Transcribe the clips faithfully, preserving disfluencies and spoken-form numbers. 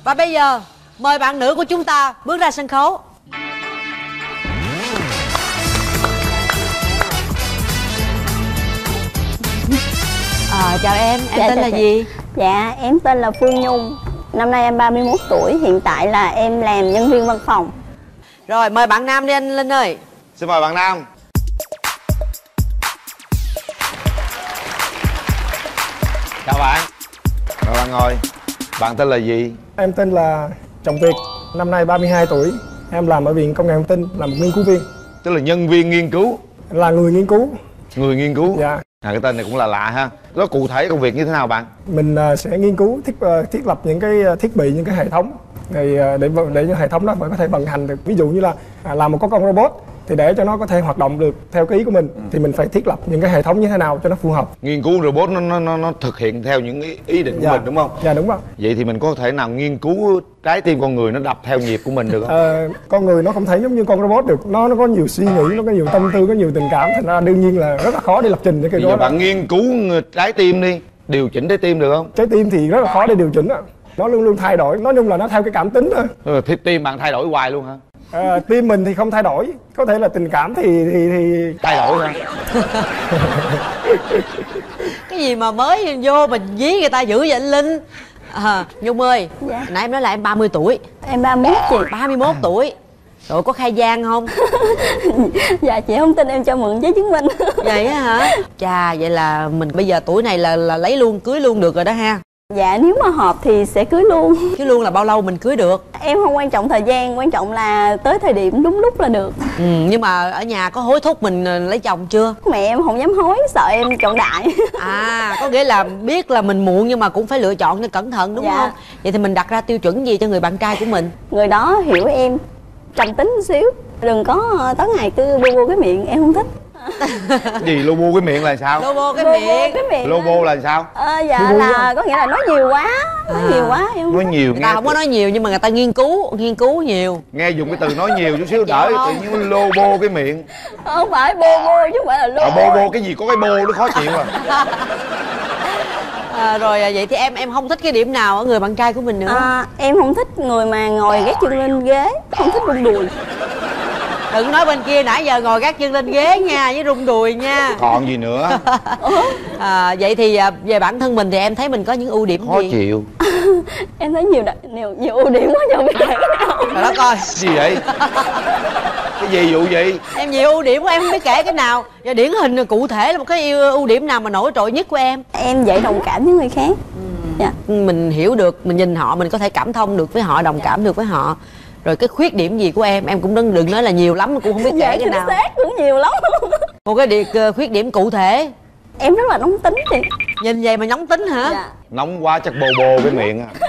Và bây giờ mời bạn nữ của chúng ta bước ra sân khấu. À, chào em, em Dạ, tên chào là chị. gì? Dạ, em tên là Phương Nhung. Năm nay em ba mươi mốt tuổi, hiện tại là em làm nhân viên văn phòng. Rồi, mời bạn nam đi anh Linh ơi. Xin mời bạn nam. Chào bạn. Mời bạn ngồi. Bạn tên là gì? Em tên là Trọng Việt, năm nay ba mươi hai tuổi. Em làm ở Viện Công nghệ Thông tin, là một nghiên cứu viên. Tức là nhân viên nghiên cứu. Là người nghiên cứu. Người nghiên cứu. Dạ. À, cái tên này cũng là lạ ha. Đó, cụ thể công việc như thế nào bạn? Mình sẽ nghiên cứu thiết thiết lập những cái thiết bị, những cái hệ thống thì để để những hệ thống đó mới có thể vận hành được. Ví dụ như là làm một con robot thì để cho nó có thể hoạt động được theo cái ý của mình, ừ. thì mình phải thiết lập những cái hệ thống như thế nào cho nó phù hợp. Nghiên cứu robot nó nó nó, nó thực hiện theo những ý, ý định dạ. của mình đúng không? Dạ đúng rồi. Vậy thì mình có thể nào nghiên cứu trái tim con người nó đập theo nhịp của mình được không? À, con người nó không thể giống như con robot được, nó nó có nhiều suy nghĩ, nó có nhiều tâm tư, có nhiều tình cảm, thành ra đương nhiên là rất là khó để lập trình những cái đó. Bây giờ bạn nghiên cứu trái tim đi, điều chỉnh trái tim được không? Trái tim thì rất là khó để điều chỉnh đó. Nó luôn luôn thay đổi, nói chung là nó theo cái cảm tính thôi. Rồi, tim bạn thay đổi hoài luôn hả? À, tim mình thì không thay đổi, có thể là tình cảm thì thì thì thay đổi hả? Cái gì mà mới vô mình dí người ta dữ vậy anh Linh? À, Nhung ơi, dạ. nãy em nói là em ba mươi tuổi. Em ba mươi mốt chị. ba mươi mốt tuổi. Rồi có khai gian không? Dạ chị không tin em cho mượn giấy chứng minh. Vậy á hả? Chà, vậy là mình bây giờ tuổi này là là lấy luôn, cưới luôn được rồi đó ha. Dạ nếu mà hợp thì sẽ cưới luôn. Chứ luôn là bao lâu mình cưới được? Em không quan trọng thời gian, quan trọng là tới thời điểm đúng lúc là được. Ừ, nhưng mà ở nhà có hối thúc mình lấy chồng chưa? Mẹ em không dám hối, sợ em chọn đại. À, có nghĩa là biết là mình muộn nhưng mà cũng phải lựa chọn cho cẩn thận đúng dạ. không? Vậy thì mình đặt ra tiêu chuẩn gì cho người bạn trai của mình? Người đó hiểu em, trầm tính một xíu, đừng có tối ngày cứ bu bu cái miệng, em không thích. Gì lobo cái miệng là sao? Lobo cái Bô bô miệng. cái miệng Lobo là sao? À, dạ là có nghĩa là nói nhiều quá, nói À. nhiều quá em không Nói thích. nhiều Người ta không có nói nhiều nhưng mà người ta nghiên cứu, nghiên cứu nhiều. nghe dùng cái từ nói nhiều chút xíu đỡ, Dạ không? tự nhiên lobo cái miệng. Không phải bô bô chứ không phải là lô. À, bô bô cái gì có cái bô nó khó chịu à. À, rồi vậy thì em em không thích cái điểm nào ở người bạn trai của mình nữa? À, em không thích người mà ngồi gác chân lên ghế, không thích rung đùi. Đừng nói bên kia nãy giờ ngồi gác chân lên ghế nha, với rung đùi nha. Còn gì nữa? À, vậy thì à, về bản thân mình thì em thấy mình có những ưu điểm Khó gì? chịu. Em thấy nhiều đặc, nhiều nhiều ưu điểm quá, chưa biết kể cái nào. Trời đất ơi, Gì vậy? Cái gì vụ gì? em nhiều ưu điểm quá em không biết kể cái nào. Và điển hình cụ thể là một cái ưu ưu điểm nào mà nổi trội nhất của em? Em dễ đồng cảm với người khác. Dạ. Mình hiểu được, mình nhìn họ, mình có thể cảm thông được với họ, đồng cảm được với họ. Rồi cái khuyết điểm gì của em, em cũng đừng, đừng nói là nhiều lắm, cũng không biết kể Dạ, cái chính nào. xác cũng nhiều lắm. Một cái điểm, khuyết điểm cụ thể. Em rất là nóng tính chị. Nhìn vậy mà nóng tính hả? Dạ. Nóng quá chắc bô bô cái miệng à.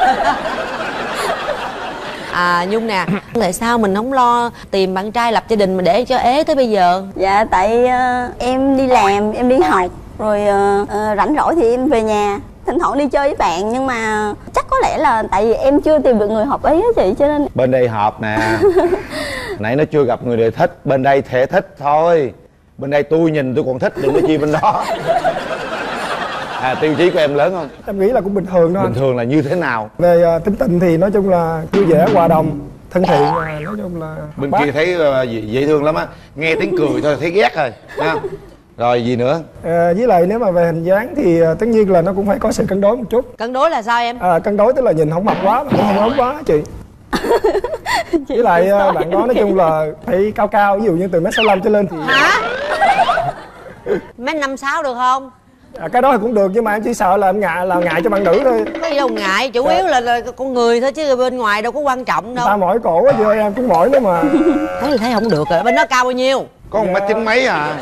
À Nhung nè, tại sao mình không lo tìm bạn trai lập gia đình mà để cho ế tới bây giờ? Dạ tại uh, em đi làm, em đi học, rồi uh, uh, rảnh rỗi thì em về nhà, thỉnh thoảng đi chơi với bạn, nhưng mà chắc có lẽ là tại vì em chưa tìm được người hợp ý á chị, cho nên Bên đây hợp nè. Nãy nó chưa gặp người để thích, bên đây thể thích thôi. Bên đây tôi nhìn tôi còn thích, đừng nói chi bên đó. À, tiêu chí của em lớn không? em nghĩ là cũng bình thường thôi. Bình thường là như thế nào? Về uh, tính tình thì nói chung là vui vẻ, hòa đồng, thân thiện, uh, nói chung là Bên bác. kia thấy uh, dễ thương lắm á. Nghe tiếng cười thôi thấy ghét rồi ha. Rồi gì nữa? À, với lại nếu mà về hình dáng thì uh, tất nhiên là nó cũng phải có sự cân đối một chút. Cân đối là sao em? À, cân đối tức là nhìn không mập quá mà cũng không ốm quá chị. Với lại uh, bạn đó nói chung là phải cao cao, ví dụ như từ mét sáu lăm trở lên thì Hả? Mét năm sáu được không? à, cái đó thì cũng được, nhưng mà em chỉ sợ là em ngại là ngại cho bạn nữ thôi. Có gì đâu ngại, chủ yếu là, là con người thôi chứ bên ngoài đâu có quan trọng đâu. Ta mỏi cổ quá chưa, em cũng mỏi nữa mà. Thấy là thấy không được rồi, bên đó cao bao nhiêu? Có một mét chín mấy à.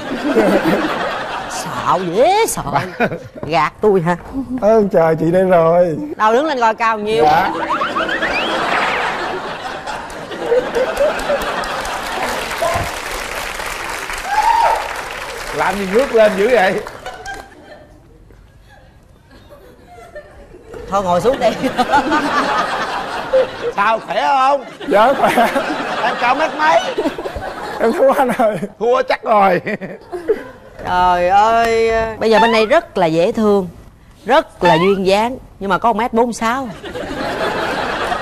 Sợ dễ sợ. Gạt tôi hả? Ơn trời chị đây rồi. Đâu đứng lên coi cao bao nhiêu. Dạ. Làm gì ngước lên dữ vậy? Thôi ngồi xuống đi. Sao khỏe không? Dạ khỏe. Em cao mét mấy? Em thua anh rồi. Thua chắc rồi. Trời ơi, bây giờ bên đây rất là dễ thương, rất là duyên dáng, nhưng mà có một mét bốn sáu.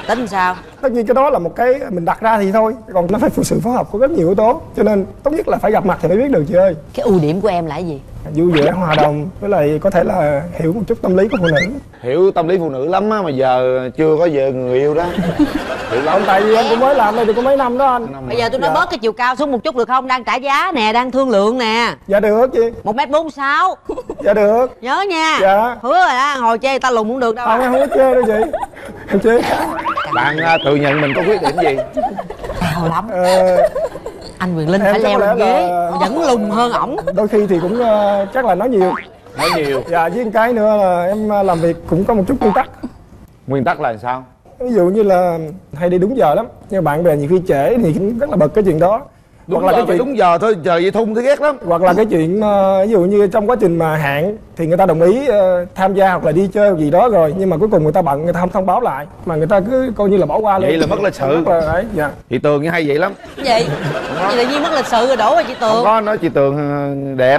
Tính sao? Tất nhiên cái đó là một cái mình đặt ra thì thôi, còn nó phải phụ sự phối hợp của rất nhiều yếu tố, cho nên tốt nhất là phải gặp mặt thì mới biết được chị ơi. Cái ưu điểm của em là cái gì? Vui vẻ, hòa đồng, với lại có thể là hiểu một chút tâm lý của phụ nữ. Hiểu tâm lý phụ nữ lắm á, mà giờ chưa có vợ người yêu đó. Hiểu lắm. Tại vì em cũng mới làm đây được có mấy năm đó anh. Bây giờ tôi nói Dạ. bớt cái chiều cao xuống một chút được không? Đang trả giá nè, đang thương lượng nè. Dạ được chị. Một mét bốn sáu. Dạ được. Nhớ nha. Dạ. Hứa rồi á, hồi chê ta lùn cũng được đâu. Không, em không có chê đâu chị. Em chê. Bạn à, tự nhận mình có khuyết điểm gì? Cao lắm. Ờ, Anh Quyền Linh em phải chắc leo có lên lẽ ghế là- vẫn lùn hơn ổng. đôi khi thì cũng ờ, chắc là nói nhiều. Nói nhiều. Dạ, với một cái nữa là em ờ, làm việc cũng có một chút nguyên tắc. Nguyên tắc là sao? Ví dụ như là hay đi đúng giờ lắm, nhưng mà bạn bè nhiều khi trễ thì cũng rất là bực cái chuyện đó. Đúng hoặc là giờ cái phải chuyện đúng giờ thôi, giờ vậy thun thấy ghét lắm. hoặc là cái chuyện ờ, ví dụ như trong quá trình mà hẹn thì người ta đồng ý ờ, tham gia hoặc là đi chơi gì đó rồi, nhưng mà cuối cùng người ta bận, người ta không thông báo lại mà người ta cứ coi như là bỏ qua luôn. Vậy là mất lịch sự. Rất là ấy, dạ. Chị Tường như hay vậy lắm. Cái gì? Cái gì tự nhiên mất lịch sự rồi đổ vào chị Không Tường. có nói chị Tường ờ, đẹp.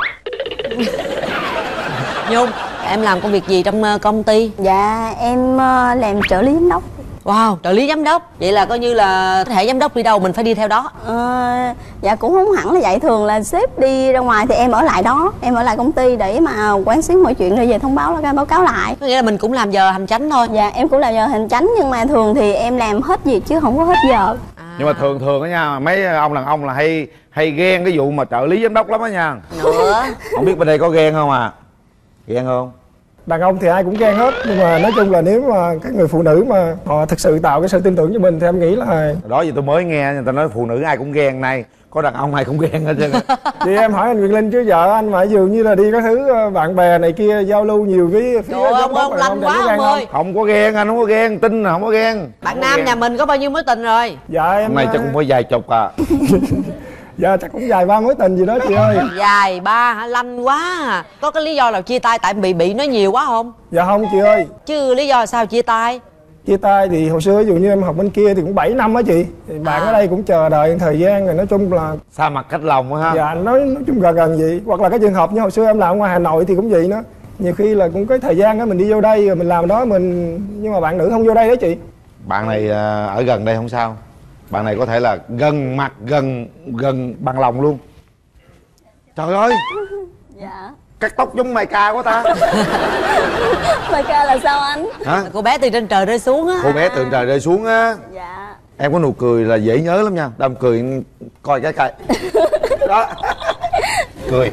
Nhung, em làm công việc gì trong ờ, công ty? Dạ em ờ, làm trợ lý giám đốc. Wow, trợ lý giám đốc. Vậy là coi như là thể giám đốc đi đâu mình phải đi theo đó. Ờ, dạ cũng không hẳn là vậy, thường là sếp đi ra ngoài thì em ở lại đó, em ở lại công ty để mà quán xuyến mọi chuyện rồi về thông báo là báo cáo lại. Có nghĩa là mình cũng làm giờ hành chánh thôi. Dạ em cũng là giờ hành chánh, nhưng mà thường thì em làm hết việc chứ không có hết giờ. À, Nhưng mà thường thường á nha, mấy ông đàn ông là hay hay ghen cái vụ mà trợ lý giám đốc lắm á nha. nữa. Không biết bên đây có ghen không à? Ghen không? Đàn ông thì ai cũng ghen hết, nhưng mà nói chung là nếu mà các người phụ nữ mà họ thực sự tạo cái sự tin tưởng cho mình thì em nghĩ là Đó giờ tôi mới nghe người ta nói phụ nữ ai cũng ghen, này có đàn ông ai cũng ghen hết trơn á. thì em hỏi anh Quyền Linh chứ vợ anh mà dường như là đi có thứ ờ, bạn bè này kia giao lưu nhiều cái phía Trời ơi, giám ông đốc ông rồi, lanh để quá biết ghen ông ơi. Không có ghen, anh không có ghen, tin là không có ghen. Bạn Không có nam ghen. nhà mình có bao nhiêu mối tình rồi? Dạ em Hôm nay chắc cũng phải vài chục à. dạ chắc cũng dài ba mối tình gì đó chị ơi. Dài ba hả? Lanh quá à. Có cái lý do nào chia tay tại bị bị nói nhiều quá không? Dạ không chị ơi, Chứ lý do sao chia tay? chia tay thì hồi xưa ví dụ như em học bên kia thì cũng bảy năm á chị, thì bạn À. ở đây cũng chờ đợi thời gian rồi, nói chung là Xa mặt cách lòng á ha. dạ nói nói chung gần gần vậy. Hoặc là cái trường hợp như hồi xưa em làm ở ngoài Hà Nội thì cũng vậy nữa, nhiều khi là cũng có thời gian á mình đi vô đây rồi mình làm đó mình, nhưng mà bạn nữ không vô đây đó chị. Bạn này à, ở gần đây không sao. Bạn này có thể là gần mặt, gần gần bằng lòng luôn. Trời ơi, Dạ. cắt tóc giống Mai Ca quá ta. Mai ca là sao anh? Hả? Cô bé từ trên trời rơi xuống á. Cô bé từ trời rơi xuống á. Dạ. Em có nụ cười là dễ nhớ lắm nha. Đâm cười coi cái cây. Đó. Cười.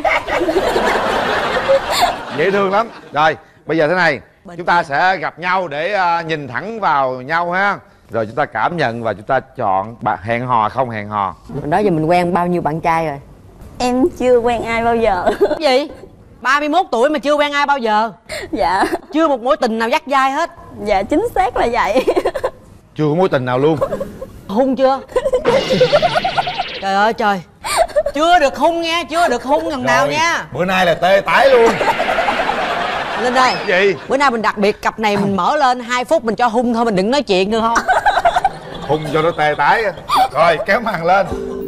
Dễ thương lắm. Rồi, bây giờ thế này, chúng ta sẽ gặp nhau để uh, nhìn thẳng vào nhau ha. Rồi chúng ta cảm nhận và chúng ta chọn bạn hẹn hò không hẹn hò. Đó giờ mình quen bao nhiêu bạn trai rồi? Em chưa quen ai bao giờ. Cái gì? ba mươi mốt tuổi mà chưa quen ai bao giờ? Dạ. Chưa một mối tình nào dắt dai hết? Dạ chính xác là vậy. Chưa có mối tình nào luôn. Hung chưa? Trời ơi trời. Chưa được hung nha, chưa được hung lần nào Rồi, nha. bữa nay là tê tái luôn. Lên đây. Gì? Bữa nay mình đặc biệt cặp này mình mở lên hai phút mình cho hung thôi, mình đừng nói chuyện được không? Hùng cho nó tê tái. Rồi kéo màn lên.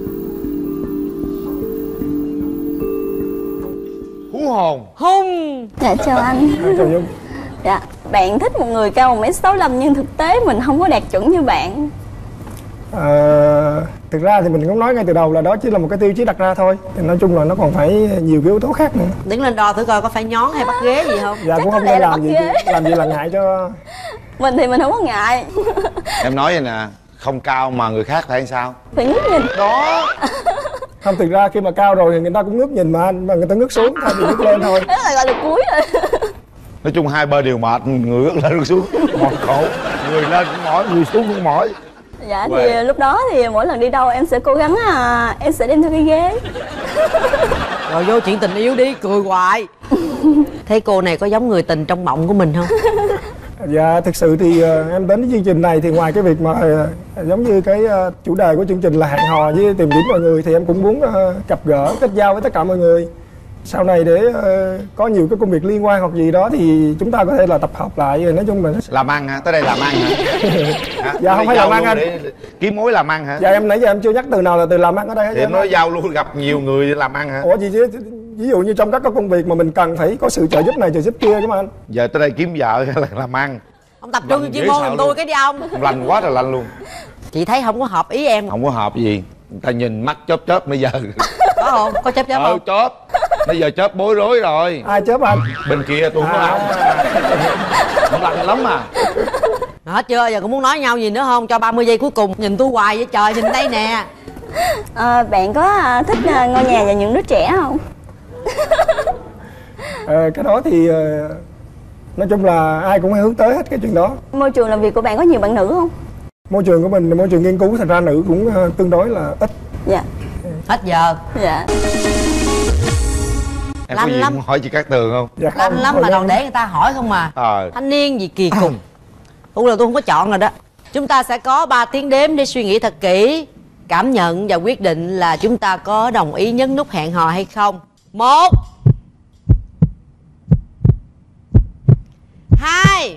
Hú hồn. Hung. Dạ chào anh. Trời ơi. Dạ. Bạn thích một người cao một mét sáu lăm nhưng thực tế mình không có đạt chuẩn như bạn. Ờ, thực ra thì mình cũng nói ngay từ đầu là đó chỉ là một cái tiêu chí đặt ra thôi, thì nói chung là nó còn phải nhiều cái yếu tố khác nữa. Đứng lên đo thử coi có phải nhón hay bắt ghế gì không? Dạ Chắc cũng có không lẽ nên là làm bắt gì ghế. chứ, làm gì là ngại cho. Mình thì mình không có ngại. Em nói vậy nè, không cao mà người khác phải sao? Phải ngước nhìn. Đó. Không, thực ra khi mà cao rồi thì người ta cũng ngước nhìn mà anh, mà người ta ngước xuống thay vì ngước lên thôi. Đó là gọi là cuối rồi. Nói chung hai bên đều mệt, người ước lên ước xuống mỏi khổ, người lên cũng mỏi, người xuống cũng mỏi. Dạ thì Wow. lúc đó thì mỗi lần đi đâu em sẽ cố gắng à, em sẽ đem theo cái ghế. Rồi vô chuyện tình yêu đi, cười hoài. Thấy cô này có giống người tình trong mộng của mình không? Dạ thực sự thì ờ, em đến với chương trình này thì ngoài cái việc mà ờ, giống như cái ờ, chủ đề của chương trình là hẹn hò với tìm kiếm mọi người, thì em cũng muốn ờ, gặp gỡ kết giao với tất cả mọi người. Sau này để ờ, có nhiều cái công việc liên quan hoặc gì đó thì chúng ta có thể là tập hợp lại, rồi nói chung là nó sẽ... Làm ăn hả? Tới đây làm ăn hả? Hả? Dạ, không Tới phải giao làm ăn lưu anh. để kiếm mối làm ăn hả? Dạ em nãy giờ em chưa nhắc từ nào là từ làm ăn ở đây hết. Thì em nói giao lưu gặp nhiều người để làm ăn hả? Ủa gì chứ, ví dụ như trong các cái công việc mà mình cần phải có sự trợ giúp này trợ giúp kia chứ mà anh. Giờ tới đây kiếm vợ hay là làm ăn? Ông tập trung chuyên môn giùm tôi cái đi ông. Lành quá là lành luôn. Chị thấy không có hợp ý em. Không có hợp gì. Người ta nhìn mắt chớp chớp bây giờ. Có không? Có chớp chớp ờ, không? chớp. Bây giờ chớp bối rối rồi. Ai chớp anh? Bên kia tôi không có làm. Không lành lắm mà. Hết chưa? Giờ cũng muốn nói nhau gì nữa không? Cho ba mươi giây cuối cùng. Nhìn tôi hoài vậy trời, nhìn đây nè. À, bạn có thích ngôi nhà và những đứa trẻ không? Ờ, cái đó thì nói chung là ai cũng hay hướng tới hết cái chuyện đó. Môi trường làm việc của bạn có nhiều bạn nữ không? Môi trường của mình là môi trường nghiên cứu, thành ra nữ cũng tương đối là ít. Dạ. Hết giờ. Dạ. Em Lanh có gì lắm. muốn hỏi chị Cát Tường không? Dạ Lanh lắm mà còn để người ta hỏi không mà. Ờ. Thanh niên gì kỳ cục. Tôi là tôi không có chọn rồi đó. Chúng ta sẽ có ba tiếng đếm để suy nghĩ thật kỹ, cảm nhận và quyết định là chúng ta có đồng ý nhấn nút hẹn hò hay không. Một, hai,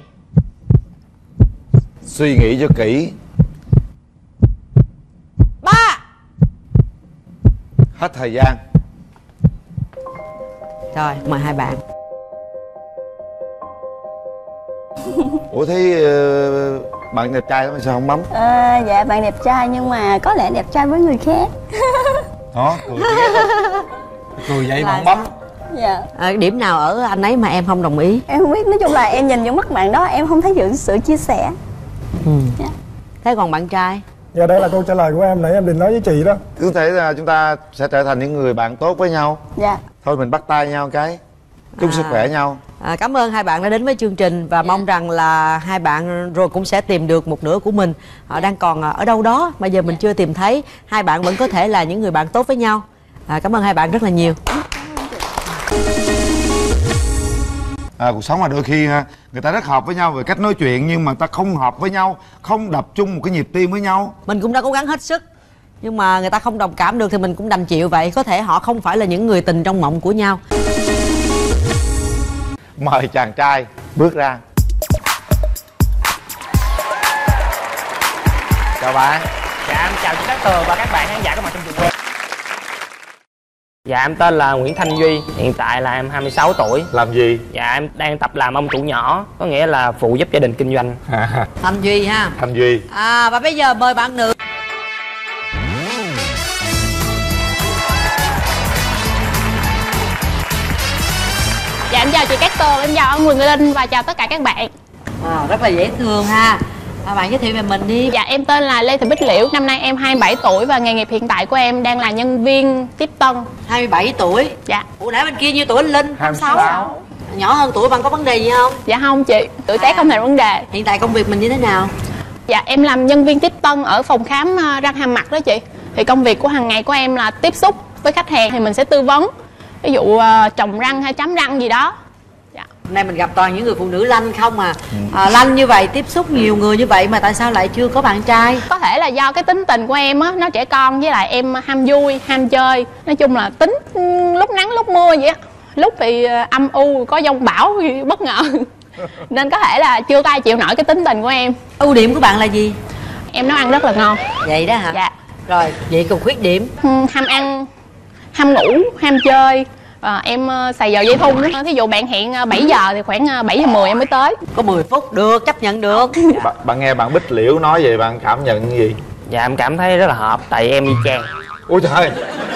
Suy nghĩ cho kỹ. ba. Hết thời gian. Rồi, mời hai bạn. Ủa thế ờ, bạn đẹp trai lắm sao không bấm? À, dạ bạn đẹp trai nhưng mà có lẽ đẹp trai với người khác. Đó, cười ghét. Cười vậy mà không bấm. Dạ. À, điểm nào ở anh ấy mà em không đồng ý? Em không biết, nói chung là em nhìn những mắt bạn đó em không thấy được sự chia sẻ. Ừ. Dạ. Thế còn bạn trai? Dạ đây là câu trả lời của em, nãy em định nói với chị đó. Cứ thể là chúng ta sẽ trở thành những người bạn tốt với nhau. Dạ. Thôi mình bắt tay nhau cái. Chúc À. sức khỏe nhau. À, cảm ơn hai bạn đã đến với chương trình và mong rằng là hai bạn rồi cũng sẽ tìm được một nửa của mình. Họ đang còn ở đâu đó mà giờ mình chưa tìm thấy. Hai bạn vẫn có thể là những người bạn tốt với nhau. À, cảm ơn hai bạn rất là nhiều. À, cuộc sống mà đôi khi ha, người ta rất hợp với nhau về cách nói chuyện nhưng mà ta không hợp với nhau, không đập chung một cái nhịp tim với nhau. Mình cũng đã cố gắng hết sức nhưng mà người ta không đồng cảm được thì mình cũng đành chịu vậy. Có thể họ không phải là những người tình trong mộng của nhau. Mời chàng trai bước ra. Chào bạn. Dạ em chào chị Cát Tường và các bạn khán giả có mặt trong trường quay. Dạ em tên là Nguyễn Thanh Duy, hiện tại là em hai mươi sáu tuổi. Làm gì? Dạ em đang tập làm ông chủ nhỏ, có nghĩa là phụ giúp gia đình kinh doanh. Thanh Duy ha. Thanh Duy. À, và bây giờ mời bạn nữ. Dạ em chào chị Cát Tường, em chào ông Quỳnh Linh và chào tất cả các bạn. À, rất là dễ thương ha. À, bạn giới thiệu về mình đi. Dạ em tên là Lê Thị Bích Liễu, năm nay em hai mươi bảy tuổi và nghề nghiệp hiện tại của em đang là nhân viên tiếp tân. hai mươi bảy tuổi. Dạ. Ủa nãy bên kia nhiêu tuổi anh Linh? hai mươi sáu. Nhỏ hơn tuổi bạn có vấn đề gì không? Dạ không chị, tuổi tác không thành vấn đề. Hiện tại công việc mình như thế nào? Dạ em làm nhân viên tiếp tân ở phòng khám uh, răng hàm mặt đó chị. Thì công việc của hàng ngày của em là tiếp xúc với khách hàng thì mình sẽ tư vấn. Ví dụ uh, trồng răng hay chấm răng gì đó. Dạ. Hôm nay mình gặp toàn những người phụ nữ lanh không à. à Lanh như vậy, tiếp xúc nhiều người như vậy mà tại sao lại chưa có bạn trai? Có thể là do cái tính tình của em á, nó trẻ con với lại em ham vui, ham chơi. Nói chung là tính um, lúc nắng lúc mưa vậy á. Lúc thì uh, âm u, có giông bão thì bất ngờ. Nên có thể là chưa có ai chịu nổi cái tính tình của em. Ưu điểm của bạn là gì? Em nấu ăn rất là ngon. Vậy đó hả? Dạ. Rồi, vậy còn khuyết điểm? Uhm, ham ăn, ham ngủ, ham chơi. À, em uh, xài giờ dây thun đó. Thí dụ bạn hẹn uh, bảy giờ thì khoảng uh, bảy giờ mười em mới tới. Có mười phút, được, chấp nhận được. Bạn, bạn nghe bạn Bích Liễu nói vậy bạn cảm nhận gì? Dạ em cảm thấy rất là hợp, tại em y chang. Ôi trời.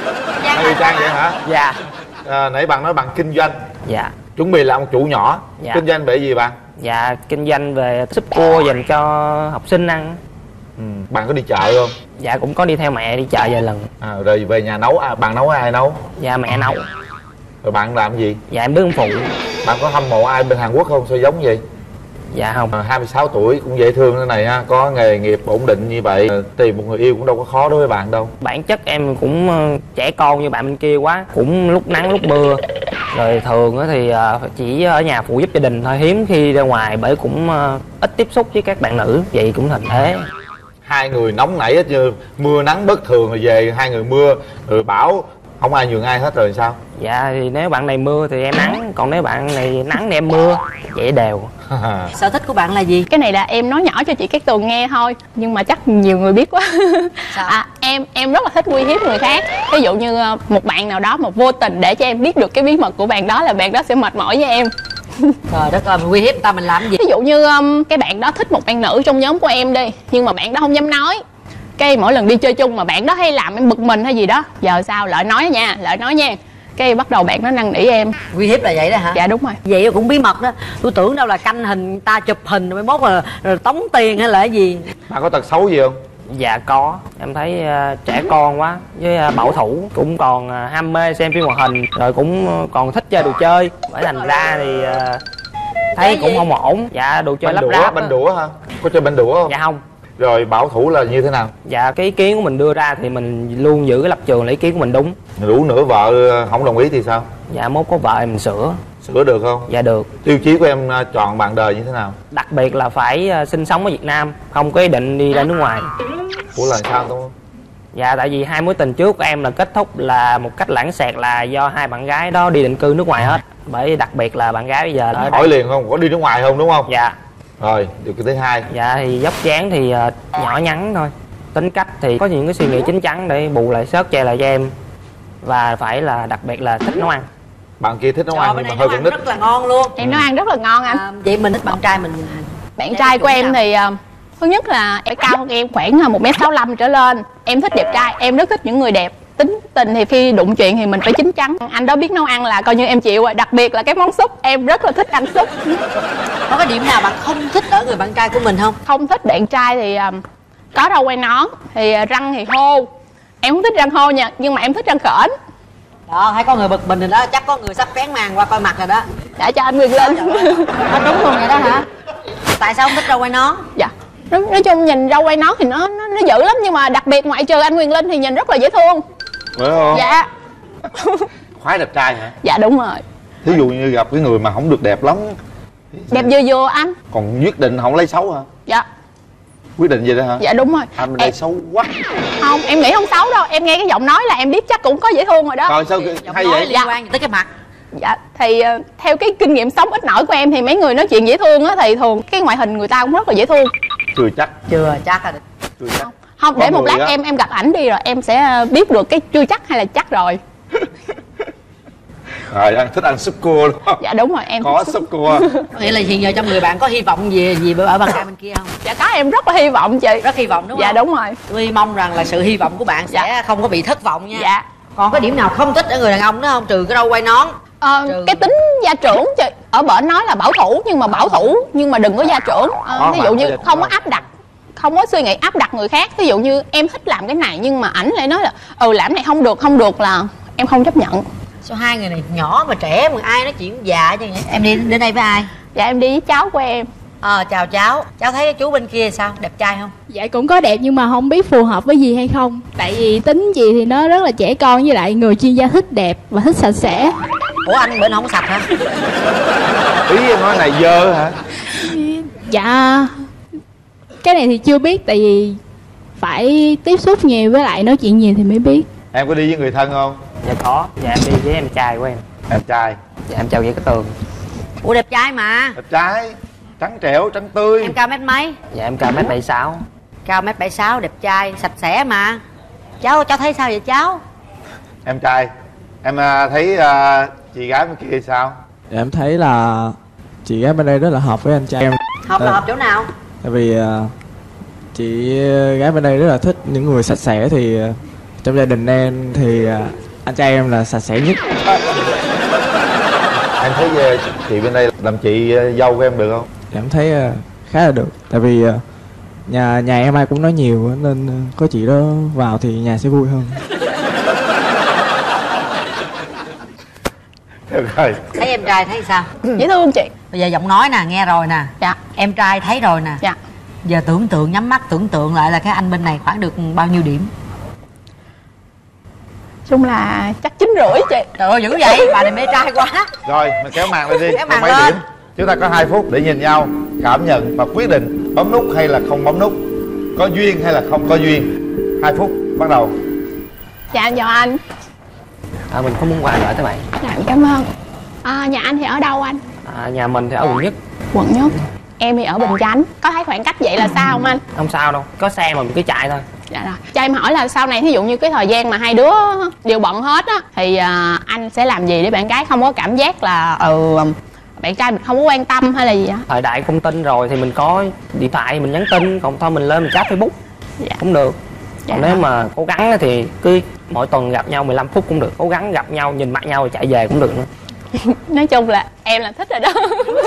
Hay y chang vậy hả? Dạ. À, nãy bạn nói bạn kinh doanh. Dạ. Chuẩn bị làm một chủ nhỏ. Dạ. Kinh doanh về gì bạn? Dạ kinh doanh về súp cua dành cho học sinh ăn. Ừ. Bạn có đi chợ không? Dạ cũng có đi theo mẹ đi chợ vài lần. À, rồi về nhà nấu, à, bạn nấu hay ai nấu? Dạ mẹ nấu. Rồi bạn làm gì? Dạ em đứng phụ. Bạn có hâm mộ ai bên Hàn Quốc không? Sao giống vậy? Dạ không. À, hai mươi sáu tuổi cũng dễ thương thế này ha, có nghề nghiệp ổn định như vậy, à, tìm một người yêu cũng đâu có khó đối với bạn đâu. Bản chất em cũng uh, trẻ con như bạn bên kia quá, cũng lúc nắng lúc mưa. Rồi thường uh, thì uh, chỉ ở nhà phụ giúp gia đình thôi, hiếm khi ra ngoài bởi cũng uh, ít tiếp xúc với các bạn nữ, vậy cũng thành thế. Hai người nóng nảy hết như mưa nắng bất thường rồi về hai người mưa rồi bão, không ai nhường ai hết rồi sao? Dạ thì nếu bạn này mưa thì em nắng, còn nếu bạn này nắng thì em mưa, vậy đều. Sở thích của bạn là gì? Cái này là em nói nhỏ cho chị Cát Tường nghe thôi, nhưng mà chắc nhiều người biết quá. Sao? À, em em rất là thích uy hiếp người khác. Ví dụ như một bạn nào đó mà vô tình để cho em biết được cái bí mật của bạn đó là bạn đó sẽ mệt mỏi với em. Trời đất ơi, mình uy hiếp ta mình làm gì? Ví dụ như um, cái bạn đó thích một bạn nữ trong nhóm của em đi, nhưng mà bạn đó không dám nói. Cái mỗi lần đi chơi chung mà bạn đó hay làm em bực mình hay gì đó, giờ sao lợi nói nha, lợi nói nha. Cái bắt đầu bạn nó năn nỉ em. Uy hiếp là vậy đó hả? Dạ đúng rồi. Vậy cũng bí mật đó. Tôi tưởng đâu là canh hình ta chụp hình rồi mốt là rồi tống tiền hay là cái gì. Bà có tật xấu gì không? Dạ có, em thấy uh, trẻ con quá với uh, bảo thủ, cũng còn uh, ham mê xem phim hoạt hình, rồi cũng uh, còn thích chơi đồ chơi, bởi thành ra thì uh, thấy cũng không ổn. Dạ đồ chơi lắp ráp. Banh đũa hả? Có chơi banh đũa không? Dạ không. Rồi bảo thủ là như thế nào? Dạ cái ý kiến của mình đưa ra thì mình luôn giữ cái lập trường là ý kiến của mình đúng. Đủ nữa vợ không đồng ý thì sao? Dạ mốt có vợ em sửa. Sửa được không? Dạ được. Tiêu chí của em chọn bạn đời như thế nào? Đặc biệt là phải uh, sinh sống ở Việt Nam, không có ý định đi ra nước ngoài. Ủa là sao không? Dạ tại vì hai mối tình trước của em là kết thúc là một cách lãng xẹt, là do hai bạn gái đó đi định cư nước ngoài hết. Bởi đặc biệt là bạn gái bây giờ ở hỏi liền không? Có đi nước ngoài không đúng không? Dạ. Rồi, điều thứ hai. Dạ thì dốc dáng thì uh, nhỏ nhắn thôi. Tính cách thì có những cái suy nghĩ chín chắn để bù lại sớt che lại cho em. Và phải là đặc biệt là thích nấu ăn. Bạn kia thích nấu Trời, ăn nhưng mà hơi con nít. rất là ngon luôn. Em nấu ăn rất là ngon anh. À, vậy mình thích bạn trai mình. Bạn trai của em thì uh, thứ nhất là em cao hơn em khoảng một mét sáu lăm trở lên. Em thích đẹp trai, em rất thích những người đẹp. Tính tình thì khi đụng chuyện thì mình phải chín chắn. Anh đó biết nấu ăn là coi như em chịu rồi. Đặc biệt là cái món súp, em rất là thích ăn súp. Có cái điểm nào bạn không thích ở người bạn trai của mình không? Không thích bạn trai thì uh, có râu quai nón, thì uh, răng thì hô. Em không thích răng hô nha, nhưng mà em thích răng khểnh. Đó, thấy có người bực mình rồi đó, chắc có người sắp vén màn qua coi mặt rồi đó. Dạ cho anh Quyền Linh. À, đúng luôn vậy đó hả? Tại sao không thích râu quai nón? Dạ. Nói, nói chung nhìn râu quai nón thì nó, nó nó dữ lắm, nhưng mà đặc biệt ngoại trừ anh Quyền Linh thì nhìn rất là dễ thương. Phải không? Dạ. Khoái đẹp trai hả? Dạ đúng rồi. Thí dụ như gặp cái người mà không được đẹp lắm, Đẹp vừa vừa anh. còn quyết định không lấy xấu hả? Dạ. Quyết định vậy đó hả? Dạ đúng rồi. Anh bên đây Em- xấu quá. Không, em nghĩ không xấu đâu. Em nghe cái giọng nói là em biết chắc cũng có dễ thương rồi đó. Coi sao Giọng hay nói vậy? liên quan tới cái mặt. Dạ. Thì uh, theo cái kinh nghiệm sống ít nổi của em thì mấy người nói chuyện dễ thương á thì thường cái ngoại hình người ta cũng rất là dễ thương. Chưa chắc. Chưa chắc rồi. Chưa chắc. Không, Có để một người lát á. em em gặp ảnh đi rồi em sẽ biết được cái chưa chắc hay là chắc rồi. Rồi anh thích ăn súp cua đúng không? Dạ đúng rồi em. Có súp cua. Nghĩa là hiện giờ trong người bạn có hy vọng gì gì ở bạn trai bên kia không? Dạ có, em rất là hy vọng chị. Rất hy vọng đúng Dạ không? đúng rồi. Tôi mong rằng là sự hy vọng của bạn sẽ Dạ. không có bị thất vọng nha. Dạ. Còn cái điểm nào không thích ở người đàn ông nữa không? Trừ cái râu quai nón. Ờ, Trừ- cái tính gia trưởng chị. Ở bển nói là bảo thủ nhưng mà bảo thủ nhưng mà đừng có gia trưởng. Ờ, Có, ví dụ bạn như có gia- không có áp đặt, không có suy nghĩ áp đặt người khác. Ví dụ như em thích làm cái này nhưng mà ảnh lại nói là ừ làm cái này không được không được là em không chấp nhận. Sao hai người này nhỏ mà trẻ mà ai nói chuyện già chứ vậy? Em đi đến đây với ai? Dạ em đi với cháu của em. Ờ chào cháu. Cháu thấy chú bên kia sao? Đẹp trai không? Dạ cũng có đẹp nhưng mà không biết phù hợp với gì hay không. Tại vì tính gì thì nó rất là trẻ con, với lại người chuyên gia thích đẹp và thích sạch sẽ. Ủa anh bên không sạch hả? Ý em nói này dơ hả? Dạ cái này thì chưa biết, tại vì phải tiếp xúc nhiều với lại nói chuyện nhiều thì mới biết. Em có đi với người thân không? Dạ có. Dạ em đi với em trai của em. Em trai. Dạ em chào với cái tường. Ủa đẹp trai mà. Đẹp trai. Trắng trẻo, trắng tươi. Em cao mét mấy? Dạ em cao mét bảy sáu. Cao mét bảy sáu, đẹp trai, sạch sẽ mà. Cháu cháu thấy sao vậy cháu? Em trai. Em à, thấy à, chị gái bên kia sao? Dạ, em thấy là chị gái bên đây rất là hợp với anh trai em. Hợp là Dạ. hợp chỗ nào? Tại vì à, chị gái bên đây rất là thích những người sạch sẽ, thì à, trong gia đình em thì à, anh trai em là sạch sẽ nhất. Em thấy à, chị bên đây làm chị à, dâu của em được không? Dạ, em thấy à, khá là được. Tại vì à, nhà nhà em ai cũng nói nhiều nên à, có chị đó vào thì nhà sẽ vui hơn. Được rồi. Thấy em trai thấy sao? Dễ thương chị. Bây giờ giọng nói nè, nghe rồi nè. Dạ. Em trai thấy rồi nè. Dạ. Giờ tưởng tượng, nhắm mắt tưởng tượng lại là cái anh bên này khoảng được bao nhiêu điểm? Chung là chắc chín rưỡi chị. Trời ơi dữ vậy, bà này mê trai quá. Rồi mình kéo màn lên đi. Kéo màn Mấy lên. điểm? Chúng ta có hai phút để nhìn nhau, cảm nhận và quyết định bấm nút hay là không bấm nút, có duyên hay là không có duyên. Hai phút bắt đầu. Dạ chào anh. À, mình có muốn quà gửi tới bạn. Dạ em cảm ơn. À, nhà anh thì ở đâu anh? À, nhà mình thì ở quận nhất. Quận Nhất. Em thì ở Bình Chánh. Có thấy khoảng cách vậy là sao không anh? Không sao đâu, có xe mà mình cứ chạy thôi. Dạ rồi. Cho em hỏi là sau này thí dụ như cái thời gian mà hai đứa đều bận hết á thì à, anh sẽ làm gì để bạn gái không có cảm giác là ừ bạn trai mình không có quan tâm hay là gì á? Thời đại không tin rồi thì mình có điện thoại mình nhắn tin, còn thôi mình lên mình chat Facebook Dạ. cũng được. Dạ. Còn nếu mà cố gắng thì cứ mỗi tuần gặp nhau mười lăm phút cũng được, cố gắng gặp nhau nhìn mặt nhau rồi chạy về cũng được nữa. Nói chung là em là thích rồi đó.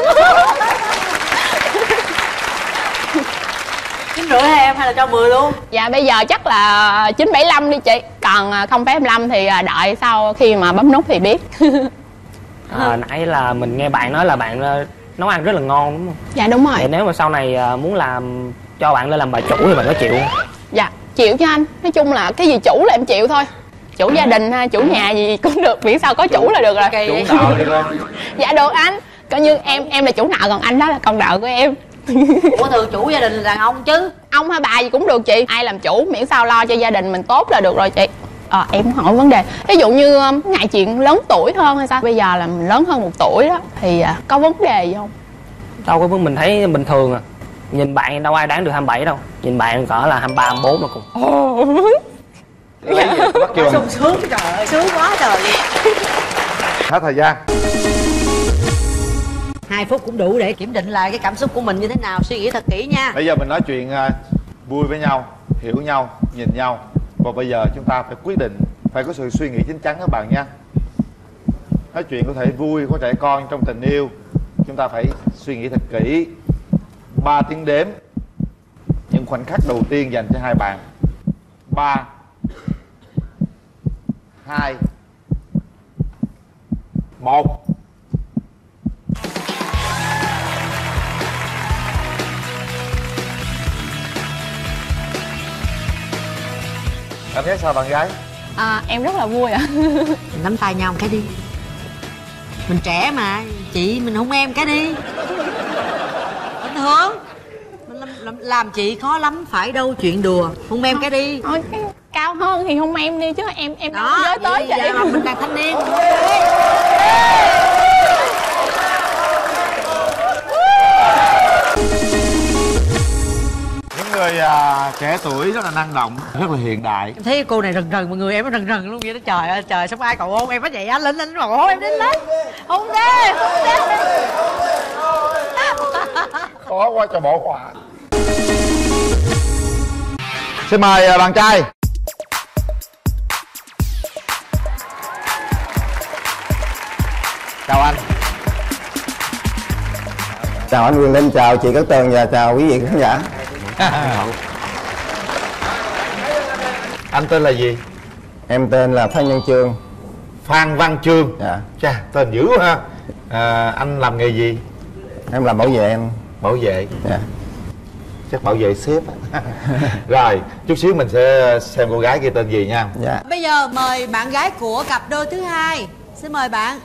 chín rưỡi hay em hay là cho mười luôn? Dạ bây giờ chắc là chín bảy lăm đi chị, còn không phẩy lăm thì đợi sau khi mà bấm nút thì biết. À, nãy là mình nghe bạn nói là bạn ờ, nấu ăn rất là ngon đúng không? Dạ đúng rồi. Thì nếu mà sau này ờ, muốn làm cho bạn lên làm bà chủ thì bạn có chịu không? Dạ chịu cho anh, nói chung là cái gì chủ là em chịu thôi. Chủ gia đình ha, chủ nhà gì cũng được, miễn sao có chủ là được rồi. Chủ nợ đi con. Dạ được anh, coi như em em là chủ nợ, còn anh đó là con nợ của em. Ủa thường chủ gia đình là đàn ông chứ? Ông hay bà gì cũng được chị, ai làm chủ miễn sao lo cho gia đình mình tốt là được rồi chị. À, em hỏi vấn đề ví dụ như ngại chuyện lớn tuổi hơn hay sao, bây giờ là mình lớn hơn một tuổi đó thì à, có vấn đề gì không? Đâu có, mình thấy bình thường à. Nhìn bạn đâu ai đáng được hai mươi bảy đâu, nhìn bạn cỡ là hai mươi ba, hai mươi bốn mà cùng. Lấy gì bắt chưa? Sung sướng trời ơi, sướng quá trời. Hết thời gian. Hai phút cũng đủ để kiểm định lại cái cảm xúc của mình như thế nào, suy nghĩ thật kỹ nha. Bây giờ mình nói chuyện uh, vui với nhau, hiểu nhau, nhìn nhau. Và bây giờ chúng ta phải quyết định, phải có sự suy nghĩ chín chắn các bạn nha. Nói chuyện có thể vui, có trẻ con trong tình yêu, chúng ta phải suy nghĩ thật kỹ. Ba tiếng đếm những khoảnh khắc đầu tiên dành cho hai bạn. Ba, hai, một. Cảm giác sao bạn gái? À, em rất là vui ạ. Mình nắm tay nhau một cái đi. Mình trẻ mà, chị mình hôn em cái đi. Bình thường. Mình làm, làm, làm chị khó lắm, phải đâu chuyện đùa. Hôn em cái đi. Thôi, cao hơn thì hôn em đi chứ em em đâu có giới tới chị. Dạ, mình đang thanh niên. Những người à, trẻ tuổi rất là năng động, rất là hiện đại. Em thấy cô này rần rần mọi người, em nó rần rần luôn vậy đó. Trời ơi trời, sao ai cậu hôn em nó vậy á? Lên lên rồi hôn em đến lên. Hôn đi, hôn đi. Khó quá cho bỏ qua. Xin mời à, bạn trai. Chào anh. Chào anh Quyền Linh, chào chị Cát Tường và chào quý vị khán giả. Anh tên là gì? Em tên là Phan Văn Chương. Phan Văn Chương. Dạ. Chà, tên dữ ha. À, anh làm nghề gì? Em làm bảo vệ em. Bảo vệ. Dạ. Chắc bảo vệ sếp. Rồi, chút xíu mình sẽ xem cô gái kia tên gì nha. Dạ. Bây giờ mời bạn gái của cặp đôi thứ hai. Xin mời bạn.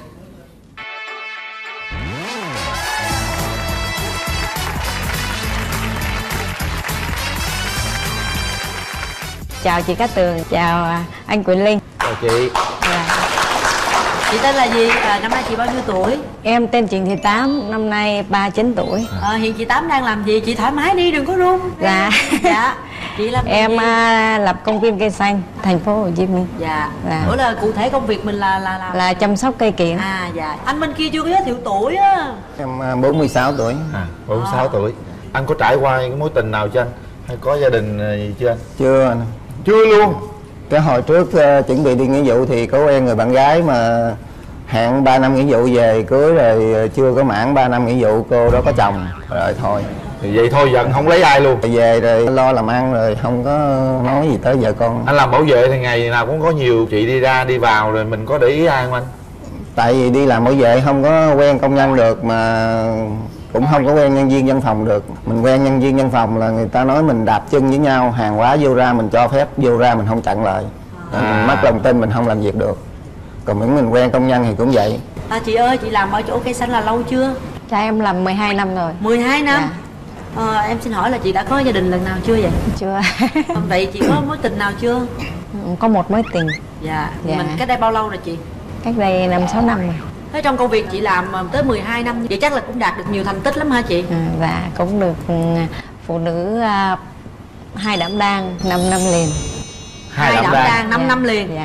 Chào chị Cát Tường, chào anh Quyền Linh. Chào chị. Dạ. Chị tên là gì? À, năm nay chị bao nhiêu tuổi? Em tên Trịnh Thị Tám, năm nay ba mươi chín tuổi. À, hiện chị Tám đang làm gì? Chị thoải mái đi, đừng có run. Dạ. Dạ. Chị làm Em gì? à, lập công viên cây xanh, thành phố Hồ Chí Minh. Dạ. Dạ. Ủa là cụ thể công việc mình là là là, Là chăm sóc cây kiểng. À dạ. Anh bên kia chưa có giới thiệu tuổi á. Em à, bốn mươi sáu tuổi. À, bốn mươi sáu tuổi. Anh có trải qua những mối tình nào chưa anh? Hay có gia đình gì chưa anh? Chưa anh. Chưa luôn. Cái hồi trước uh, chuẩn bị đi nghĩa vụ thì có quen người bạn gái mà hẹn ba năm nghĩa vụ về cưới rồi chưa có mãn ba năm nghĩa vụ cô đó có chồng rồi thôi. Thì vậy thôi giận không lấy ai luôn. Về rồi lo làm ăn rồi không có nói gì tới vợ con. Anh làm bảo vệ thì ngày nào cũng có nhiều chị đi ra đi vào rồi mình có để ý ai không anh? Tại vì đi làm bảo vệ không có quen công nhân được mà cũng không có quen nhân viên văn phòng được. Mình quen nhân viên văn phòng là người ta nói mình đạp chân với nhau, hàng hóa vô ra mình cho phép, vô ra mình không chặn lại. À. Mình mất lòng tin mình không làm việc được. Còn những mình quen công nhân thì cũng vậy. À, chị ơi, chị làm ở chỗ cây xanh là lâu chưa? Cha em làm mười hai năm rồi. mười hai năm? Dạ. Ờ, em xin hỏi là chị đã có gia đình lần nào chưa vậy? Chưa. Vậy chị có mối tình nào chưa? Có một mối tình. Dạ. Dạ. Mình cách đây bao lâu rồi chị? Cách đây năm sáu năm rồi. Thế trong công việc chị làm tới mười hai năm, vậy chắc là cũng đạt được nhiều thành tích lắm hả chị? À, dạ, cũng được phụ nữ uh, hai đảm đang năm năm liền. Hai đảm đang năm dạ. năm liền. Dạ.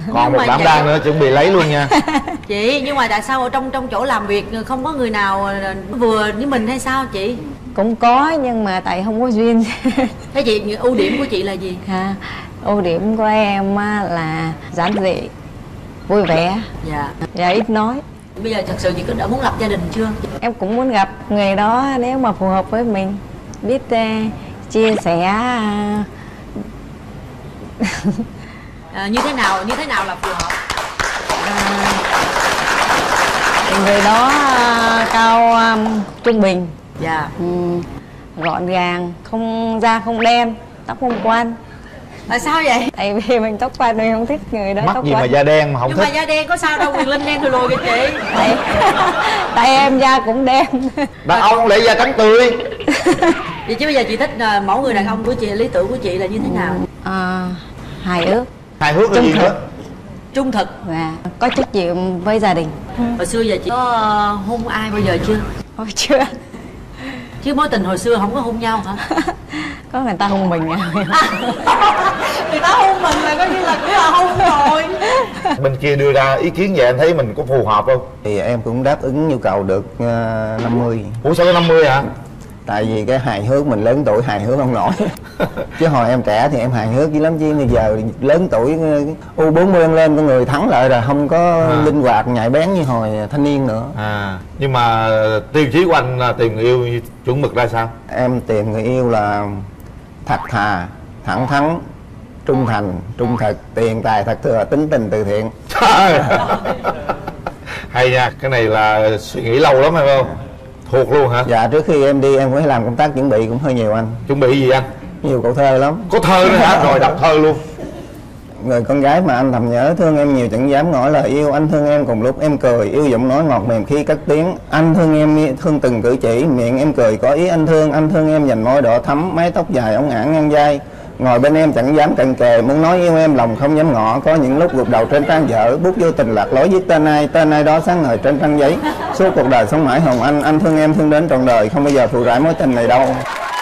Còn một đảm đang nữa chuẩn bị lấy luôn nha. Chị, nhưng mà tại sao ở trong trong chỗ làm việc không có người nào vừa với mình hay sao chị? Cũng có nhưng mà tại không có duyên. Thế chị, ưu điểm của chị là gì? Ha, ưu điểm của em á là giản dị, vui vẻ, Dạ. và ít nói. Bây giờ thật sự chị có đã muốn lập gia đình chưa? Em cũng muốn gặp người đó nếu mà phù hợp với mình, biết uh, chia sẻ. À, như thế nào như thế nào là phù hợp? À, người đó uh, cao um, trung bình. Dạ. um, Gọn gàng, không da không đen, tóc không quăn. Tại sao vậy? Tại vì mình tóc quăn mình không thích người đó Mắc tóc gì quăn. mà da đen mà không Nhưng thích? mà da đen có sao đâu, Quyền Linh đen thùi lùi kìa chị. Tại, tại em da cũng đen. Đàn ông để da trắng tươi. Vậy chứ bây giờ chị thích uh, mẫu người đàn ông của chị, lý tưởng của chị là như thế nào? À, hài ước, Hài hước là gì nữa? Trung thực và có trách nhiệm với gia đình. Hồi xưa giờ chị có uh, hôn ai bao giờ chưa? Ôi chưa. Chứ mối tình hồi xưa không có hôn nhau hả? Có người ta hôn mình. Người ta hôn mình là coi như là cũng là hôn rồi. Bên kia đưa ra ý kiến vậy anh thấy mình có phù hợp không? Thì em cũng đáp ứng nhu cầu được uh, năm mươi. Ủa sao có năm mươi hả? Tại vì cái hài hước mình lớn tuổi hài hước không nổi. Chứ hồi em trẻ thì em hài hước dữ lắm, chứ bây giờ lớn tuổi u bốn mươi lên con người thắng lại rồi, không có à. linh hoạt nhạy bén như hồi thanh niên nữa. À, nhưng mà tiêu chí của anh là tìm người yêu chuẩn mực ra sao? Em tìm người yêu là thật thà, thẳng thắn, trung thành, trung thực, tiền tài thật thừa, tính tình từ thiện. Hay nha, cái này là suy nghĩ lâu lắm phải không? Thuộc luôn hả? Dạ, trước khi em đi em phải làm công tác chuẩn bị cũng hơi nhiều anh. Chuẩn bị gì anh? Nhiều câu thơ lắm. Có thơ nữa hả? Rồi đọc thơ luôn. Người con gái mà anh thầm nhớ, thương em nhiều chẳng dám ngỏ lời yêu. Anh thương em cùng lúc em cười, yêu giọng nói ngọt mềm khi cất tiếng. Anh thương em thương từng cử chỉ, miệng em cười có ý anh thương. Anh thương em dành môi đỏ thắm, mái tóc dài ống ả ngang vai. Ngồi bên em chẳng dám cận kề, muốn nói yêu em lòng không dám ngỏ. Có những lúc gục đầu trên trang vở, bút vô tình lạc lối viết tên ai, tên ai đó sáng ngời trên trang giấy. Suốt cuộc đời sống mãi hồng anh, anh thương em thương đến trọn đời, không bao giờ phụ rải mối tình này đâu.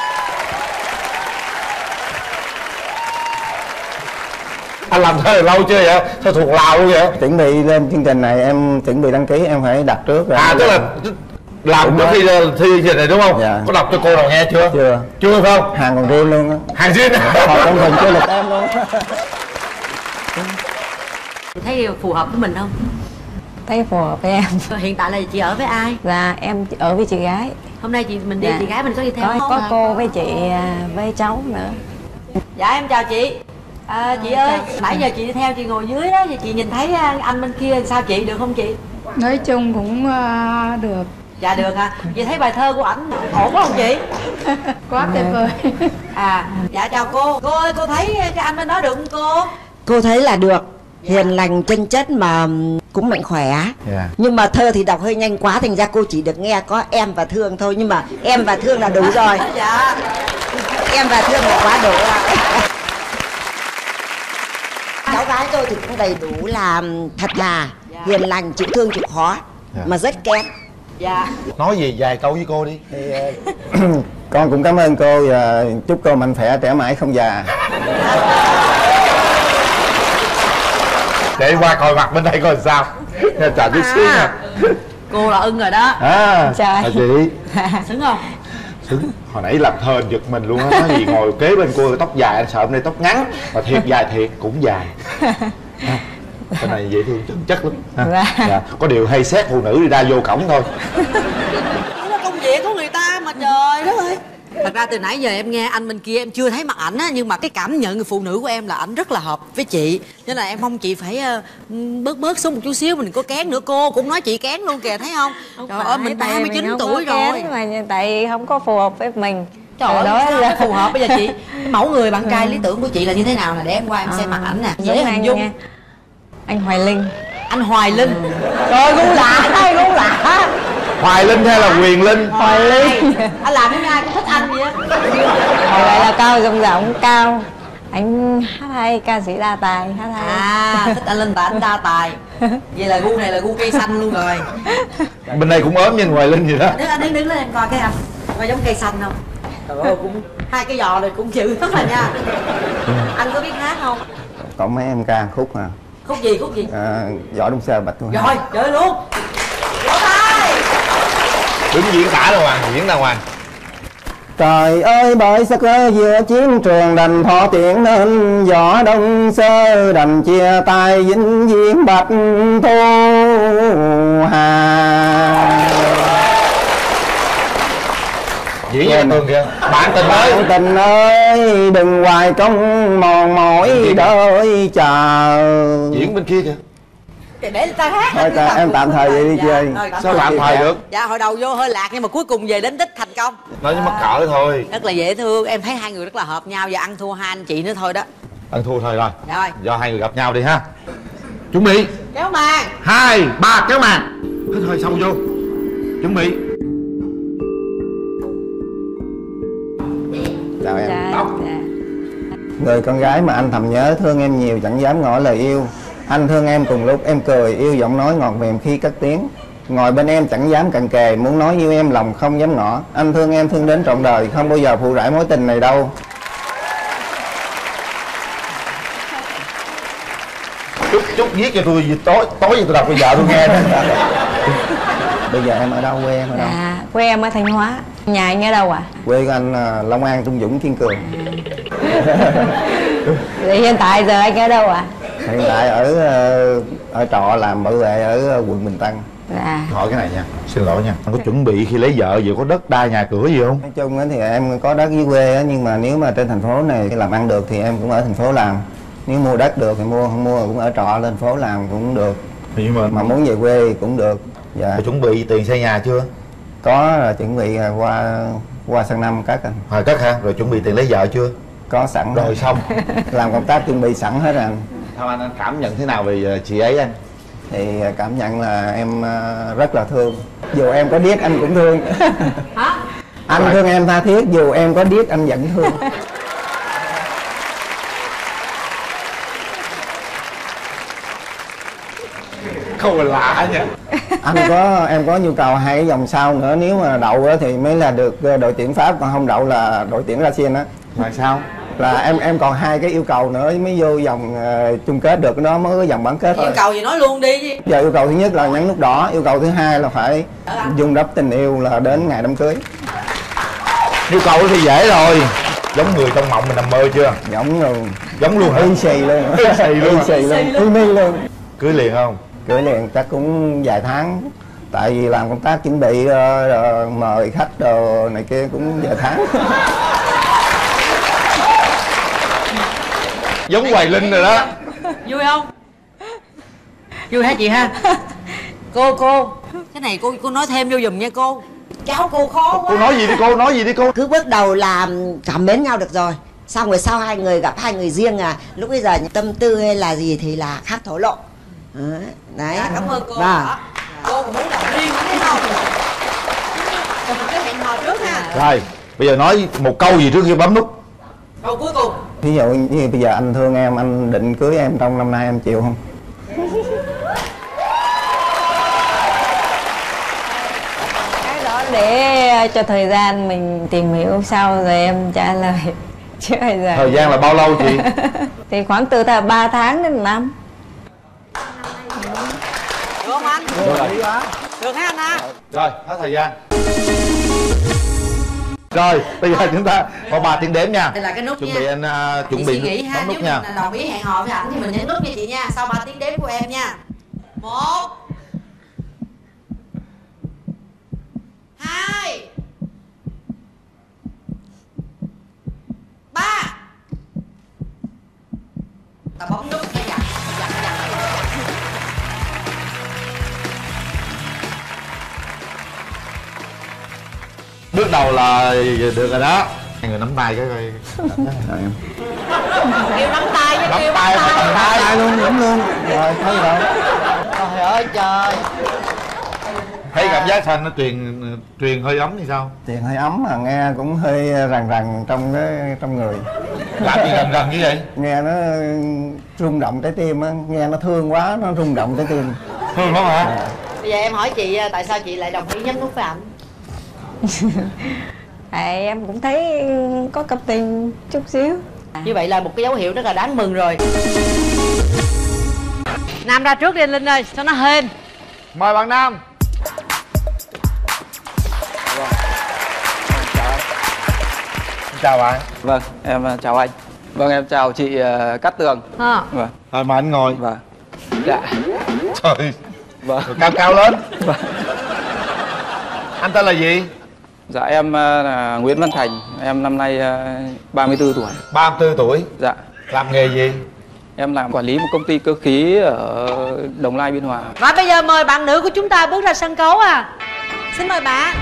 Anh làm thơ lâu chưa vậy? Thơ thuộc lào luôn vậy? Chuẩn bị lên chương trình này em chuẩn bị đăng ký em phải đặt trước rồi. À tức là làm trước khi thi chương trình này đúng không? Dạ. Có đọc cho cô nào nghe chưa? Chưa. Chưa phải không? Hàng còn riêng luôn á. Hàng riêng á? Họ trong hình chưa lịch em luôn. Thấy phù hợp với mình không? Thấy phù hợp với em. Hiện tại là chị ở với ai? Dạ em ở với chị gái. Hôm nay chị mình đi, Dạ. chị gái mình có đi theo Có, không? có cô với chị với cháu nữa. Dạ em chào chị. À, chị ơi, nãy giờ chị đi theo chị ngồi dưới đó, thì chị nhìn thấy anh bên kia sao chị, được không chị? Nói chung cũng uh, được. Dạ được hả? Chị thấy bài thơ của ảnh ổn không chị? Quá tuyệt vời. À, dạ chào cô. Cô ơi, cô thấy cái anh bên đó được không cô? Cô thấy là được, hiền lành chân chất mà cũng mạnh khỏe. Yeah. Nhưng mà thơ thì đọc hơi nhanh quá, thành ra cô chỉ được nghe có em và thương thôi. Nhưng mà em và thương là đủ rồi. Dạ. Em và thương là quá đủ rồi. Cháu gái tôi thì cũng đầy đủ là thật thà, hiền lành, chịu thương chịu khó, Yeah. mà rất kém. Dạ. Nói gì vài câu với cô đi. Thì, con cũng cảm ơn cô và chúc cô mạnh khỏe trẻ mãi không già. Để qua coi mặt bên đây coi sao. Chào chút xíu nha. Cô là ưng rồi đó. À, Chào à chị. Xứng không? Xứng. Hồi nãy làm thơ giật mình luôn á. Nói gì ngồi kế bên cô tóc dài, anh sợ hôm nay tóc ngắn. Mà thiệt dài thiệt cũng dài. À, cái này dễ thương chân chất lắm. À, dạ. Có điều hay xét phụ nữ đi ra vô cổng thôi. Đó là công việc của người ta mà trời đất ơi. Thật ra từ nãy giờ em nghe anh bên kia em chưa thấy mặt ảnh á, nhưng mà cái cảm nhận người phụ nữ của em là ảnh rất là hợp với chị, nên là em mong chị phải uh, bớt bớt xuống một chút xíu, mình có kén nữa. Cô cũng nói chị kén luôn kìa, thấy không? Không Trời phải, ơi, mình ba mươi chín tuổi rồi kén, mà tại không có phù hợp với mình. Trời ơi, đó là phù hợp. Bây giờ chị, mẫu người bạn trai lý tưởng của chị là như thế nào nè, để em qua em xem mặt ảnh nè, dễ hình dung. Anh Hoài Linh. Anh Hoài Linh. Trời, gu lạ, hay gu lạ. Hoài Linh hay là Quyền Linh? Hoài Linh. Anh làm với ai cũng thích anh vậy á. Hoài lại là cao, rộng rộng, cao. Anh hát hay, ca sĩ đa tài, hát hay. À, thích anh Linh và anh đa tài. Vậy là gu này là gu cây xanh luôn rồi. Bên đây cũng ốm như Hoài Linh vậy đó. Đứng, anh đứng, đứng lên em coi cái anh. Coi giống cây xanh không? Trời ơi, cũng hai cái giò này cũng chữ lắm rồi nha. Anh có biết hát không? Có mấy em ca khúc à. Khúc gì, khúc gì? À, Võ Đông Sơn Bạch Thu Hà. Rồi, chơi luôn. Vỗ tay. Đứng diễn tả đâu Hoàng, diễn đâu Hoàng. Trời ơi bởi sắc giữa chiến trường đành thọ tiễn nên Võ Đông Sơ đành chia tay vĩnh viễn Bạch Thu Hà. Diễn với Tường kìa. Bạn tình ơi, bạn tình ơi đừng hoài trong mòn mỏi đợi chờ. Diễn bên kia kìa. Để người ta hát. Thôi ta, em tạm thời vậy đi chơi. Dạ, sao tạm thời được? Dạ hồi đầu vô hơi lạc nhưng mà cuối cùng về đến đích thành công. Nói với mắc cỡ thôi. Rất là dễ thương, em thấy hai người rất là hợp nhau và ăn thua hai anh chị nữa thôi đó. Ăn thua thôi rồi. Rồi. Do hai người gặp nhau đi ha. Chuẩn bị. Kéo màn. Hai, ba kéo màn. Hết hơi xong vô. Chuẩn bị. Chào em. Dạ, dạ. Người con gái mà anh thầm nhớ thương em nhiều chẳng dám ngỏ lời yêu. Anh thương em cùng lúc em cười, yêu giọng nói ngọt mềm khi cất tiếng. Ngồi bên em chẳng dám cận kề, muốn nói yêu em lòng không dám ngỏ. Anh thương em thương đến trọn đời, không bao giờ phụ rải mối tình này đâu. Chút chút viết cho tôi tối tối giờ tôi đọc bây giờ tôi nghe đó. Bây giờ em ở đâu, quê em ở đâu? À, quê em ở Thanh Hóa. Nhà anh ở đâu ạ? À? Quê của anh Long An, Trung Dũng, Kiên Cường. Vậy hiện tại giờ anh ở đâu ạ? À? Hiện tại ở ở trọ làm bảo vệ ở quận Bình Tân. À. Hỏi cái này nha, xin lỗi nha, anh có chuẩn bị khi lấy vợ vừa có đất đai nhà cửa gì không? Nói chung thì em có đất dưới quê nhưng mà nếu mà trên thành phố này làm ăn được thì em cũng ở thành phố làm. Nếu mua đất được thì mua, không mua cũng ở trọ lên phố làm cũng được. Nhưng mà, mà muốn về quê cũng được. Dạ. Có chuẩn bị tiền xây nhà chưa? Có, là chuẩn bị qua qua sang năm cất rồi. Hồi cất hả? Rồi chuẩn bị tiền lấy vợ chưa? Có sẵn rồi. Xong làm công tác chuẩn bị sẵn hết rồi. Sao anh, anh cảm nhận thế nào về chị ấy anh? Thì cảm nhận là em rất là thương. Dù em có điếc anh cũng thương. Hả? Anh Rồi. thương em tha thiết, dù em có điếc anh vẫn thương. Không là lạ nhỉ. Anh có em có nhu cầu hai cái vòng sau nữa, nếu mà đậu thì mới là được đội tuyển Pháp, còn không đậu là đội tuyển Brazil á. Là sao? Là em em còn hai cái yêu cầu nữa mới vô vòng uh, chung kết được, nó mới có vòng bán kết. Yêu thôi. cầu gì nói luôn đi chứ. Giờ yêu cầu thứ nhất là nhấn nút đỏ, yêu cầu thứ hai là phải dung đắp tình yêu là đến ngày đám cưới. Yêu cầu thì dễ rồi, giống người trong mộng mình nằm mơ chưa? Giống luôn. Giống luôn hả? Y xì luôn. Y xì luôn. Y xì luôn. Y mi luôn. Cưới liền không? Cưới liền chắc cũng vài tháng. Tại vì làm công tác chuẩn bị uh, uh, mời khách đồ này kia cũng vài tháng. Giống Hoài Linh rồi đó. Vui không? Vui hả chị ha? Cô cô cái này cô cô nói thêm vô giùm nha cô. Cháu cô khó quá. Cô nói gì đi cô, nói gì đi cô. Cứ bước đầu là cảm mến nhau được rồi, xong rồi sau hai người gặp hai người riêng à, lúc bây giờ tâm tư hay là gì thì là khác thổ lộ. Đấy. À, cảm ơn cô. Vâng. Cô cũng muốn làm riêng thấy không? Một cái hẹn hò trước ha. Rồi bây giờ nói một câu gì trước khi bấm nút. Câu cuối cùng. Ví dụ như bây giờ anh thương em, anh định cưới em trong năm nay, em chịu không? Cái đó để cho thời gian mình tìm hiểu sau rồi em trả lời. Chứ bây giờ thời gian là bao lâu chị? Thì khoảng từ ba tháng đến năm. Được không anh? Được rồi. Được hả anh ha? Rồi hết thời gian. Rồi bây giờ chúng ta có ba tiếng đếm nha. Đây là cái nút chuẩn nha. bị anh uh, chuẩn chị bị suy nghĩ ha, bấm nút nếu nha. mình đồng ý hẹn hò với ảnh thì mình nhấn nút nha chị nha. Sau ba tiếng đếm của em nha. Một, hai, ba. Ta bấm nút nha. Dặn, dặn, dặn. Bước đầu là được rồi đó. Hai người nắm tay cái coi. Rồi em. Kêu nắm tay với Nắm kêu tay, nắm tay. nắm tay luôn, nắm luôn. Rồi thấy đâu. Trời ơi trời. Thấy cảm giác sao, nó truyền truyền hơi ấm thì sao? Tiền hơi ấm mà nghe cũng hơi rằn rằn trong cái trong người. Làm gì rằn rằn như vậy? Nghe nó rung động trái tim á, nghe nó thương quá, nó rung động trái tim. Thương lắm hả? Bây giờ em hỏi chị tại sao chị lại đồng ý nhấn nút với ảnh? Tại em cũng thấy có cảm tình chút xíu. Như vậy là một cái dấu hiệu rất là đáng mừng rồi. Nam ra trước đi anh Linh ơi, cho nó hên. Mời bạn Nam. Chào bạn. Vâng, em chào anh. Vâng, em chào chị uh, Cát Tường. À. Vâng. Thôi mà anh ngồi. Vâng. Dạ. Trời. Vâng. Rồi cao cao lên. Vâng. Anh tên là gì? Dạ em uh, là Nguyễn Văn Thành. Em năm nay uh, ba mươi tư tuổi. ba mươi tư tuổi. Dạ. Làm nghề gì? Em làm quản lý một công ty cơ khí ở Đồng Nai, Biên Hòa. Và bây giờ mời bạn nữ của chúng ta bước ra sân khấu à. Xin mời bạn.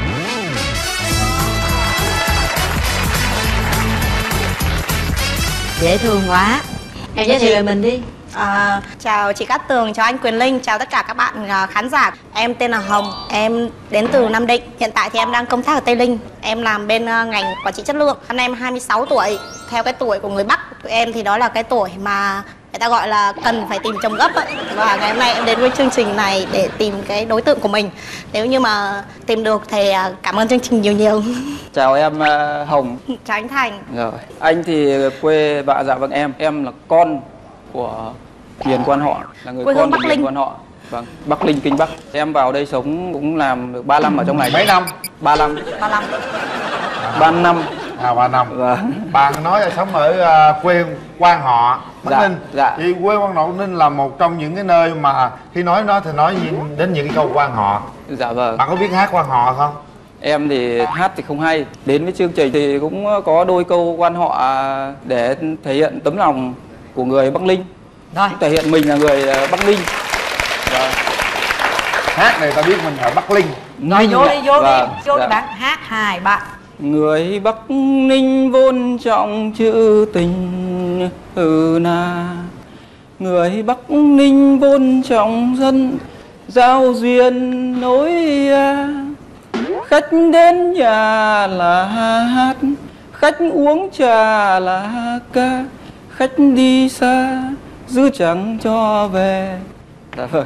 Dễ thương quá. Em giới thiệu về mình đi. À, chào chị Cát Tường, chào anh Quyền Linh, chào tất cả các bạn uh, khán giả. Em tên là Hồng, em đến từ Nam Định. Hiện tại thì em đang công tác ở Tây Ninh. Em làm bên uh, ngành quản trị chất lượng. Năm nay em hai mươi sáu tuổi. Theo cái tuổi của người Bắc, tụi em thì đó là cái tuổi mà người ta gọi là cần phải tìm chồng gấp ấy. Và ngày hôm nay em đến với chương trình này để tìm cái đối tượng của mình. Nếu như mà tìm được thì uh, cảm ơn chương trình nhiều nhiều. Chào em uh, Hồng. Chào anh Thành. Rồi. Anh thì quê bạn dạ vâng em. Em là con của Hiền Quan Họ, là người quê con của Bắc Hiền Linh. Quan Họ. Vâng, Bắc Linh, Kinh Bắc. Em vào đây sống cũng làm được ba năm ở trong này. Mấy năm? ba năm. ba năm. ba năm. À, ba năm. Vâng. Bạn nói là sống ở uh, quê Quan Họ, Bắc Dạ, Ninh. dạ. Thì quê Quan Họ, Bắc Ninh là một trong những cái nơi mà khi nói nó thì nói nhìn đến những cái câu quan họ. Dạ vâng. Bạn có biết hát quan họ không? Em thì hát thì không hay. Đến với chương trình thì cũng có đôi câu quan họ để thể hiện tấm lòng của người Bắc Ninh. Rồi. Thể hiện mình là người Bắc Ninh. Vâng. Hát này ta biết mình ở Bắc Linh. Rồi vô đi, vô Vâng, đi, vô dạ. đi bạn. Hát hai ba. Người Bắc Ninh vốn trọng chữ tình ừ na. Người Bắc Ninh vốn trọng dân giao duyên nối à. Khách đến nhà là hát, khách uống trà là ca, khách đi xa giữ chẳng cho về. Dạ vâng.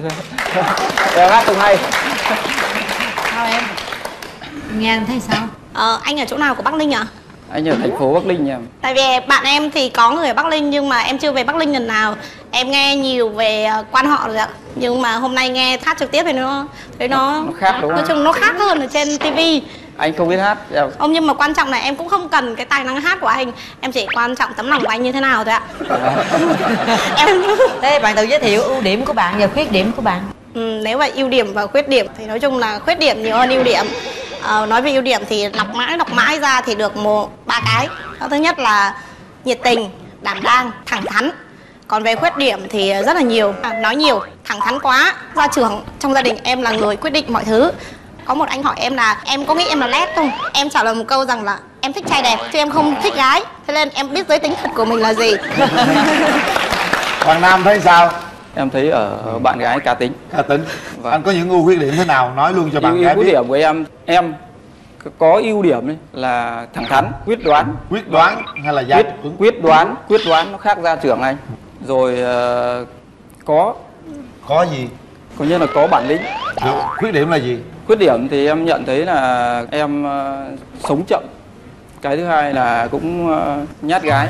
Em hát không hay. Sao em? Nghe em thấy sao? Ờ, anh ở chỗ nào của Bắc Ninh ạ? À? Anh ở thành phố Bắc Ninh nha. Tại vì bạn em thì có người ở Bắc Ninh nhưng mà em chưa về Bắc Ninh lần nào. Em nghe nhiều về quan họ rồi ạ. Nhưng mà hôm nay nghe hát trực tiếp thì nó thấy nó, nó khác đúng không? nói chung nó khác hơn ở trên tivi. Anh không biết hát. Dạ. Ông nhưng mà quan trọng là em cũng không cần cái tài năng hát của anh. Em chỉ quan trọng tấm lòng của anh như thế nào thôi ạ. Em... Thế bạn tự giới thiệu ưu điểm của bạn và khuyết điểm của bạn. Ừ, nếu mà ưu điểm và khuyết điểm thì nói chung là khuyết điểm nhiều hơn ưu điểm. Ờ, nói về ưu điểm thì đọc mãi đọc mãi ra thì được một ba cái. Thứ nhất là nhiệt tình, đảm đang, thẳng thắn. Còn về khuyết điểm thì rất là nhiều, à, nói nhiều, thẳng thắn quá. Gia trưởng trong gia đình em là người quyết định mọi thứ. Có một anh hỏi em là em có nghĩ em là lét không? Em trả lời một câu rằng là em thích trai đẹp chứ em không thích gái. Thế nên em biết giới tính thật của mình là gì. Bạn Nam thấy sao? Em thấy ở bạn gái cá tính. Cá tính. Vâng. Anh có những ưu khuyết điểm thế nào? Nói luôn cho bạn ưu, gái ưu biết. điểm của em, em có ưu điểm ấy là thẳng thắn, quyết đoán. Quyết đoán hay là gia quyết, quyết đoán, quyết đoán nó khác gia trưởng anh. Rồi uh, có Có gì? có nghĩa là có bản lĩnh. Được. Khuyết điểm là gì? Khuyết điểm thì em nhận thấy là em uh, sống chậm. Cái thứ hai là cũng uh, nhát gái.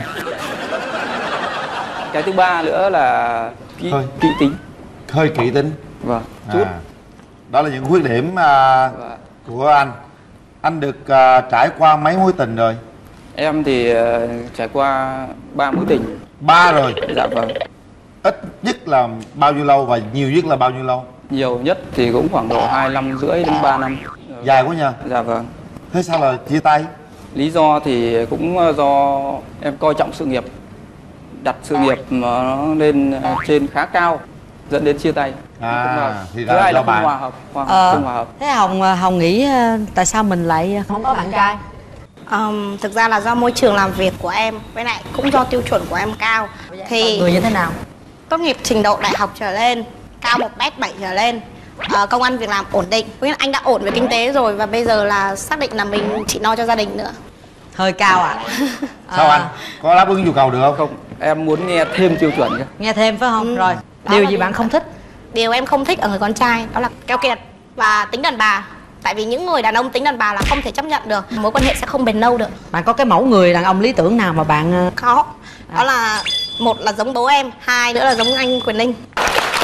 Cái thứ ba nữa là kỹ, Hơi. kỹ tính. Hơi kỹ tính. Vâng, chút. À, đó là những khuyết điểm à, Vâng. của anh. Anh được à, trải qua mấy mối tình rồi? Em thì uh, trải qua ba mối tình. Ba rồi. Dạ vâng. Ít nhất là bao nhiêu lâu và nhiều nhất là bao nhiêu lâu? Nhiều nhất thì cũng khoảng độ hai năm rưỡi đến ba năm. Dài quá nha. Dạ vâng. Thế sao là chia tay? Lý do thì cũng do em coi trọng sự nghiệp, đặt sự nghiệp nó lên trên khá cao, dẫn đến chia tay. À, thì thứ hai là là bạn không hòa hợp, hòa, Ờ, không hòa hợp. Thế Hồng Hồng nghĩ ờ, tại sao mình lại không có bạn trai? Um, thực ra là do môi trường làm việc của em, với lại cũng do tiêu chuẩn của em cao. Thì Người như thế nào? tốt nghiệp trình độ đại học trở lên, cao một mét bảy trở lên, uh, công ăn việc làm ổn định. Với lại anh đã ổn về kinh tế rồi và bây giờ là xác định là mình chỉ lo cho gia đình nữa. Hơi cao ạ. À? Sao anh? Có đáp ứng nhu cầu được không? Không, em muốn nghe thêm tiêu chuẩn cơ. Nghe thêm phải không? Ừ. Rồi, Đó điều là gì điều- bạn không thích? Điều em không thích ở người con trai đó là keo kiệt và tính đàn bà. Tại vì những người đàn ông tính đàn bà là không thể chấp nhận được, mối quan hệ sẽ không bền lâu được. Bạn có cái mẫu người đàn ông lý tưởng nào mà bạn ờ, Có, đó là một là giống bố em, hai nữa là giống anh Quyền Linh.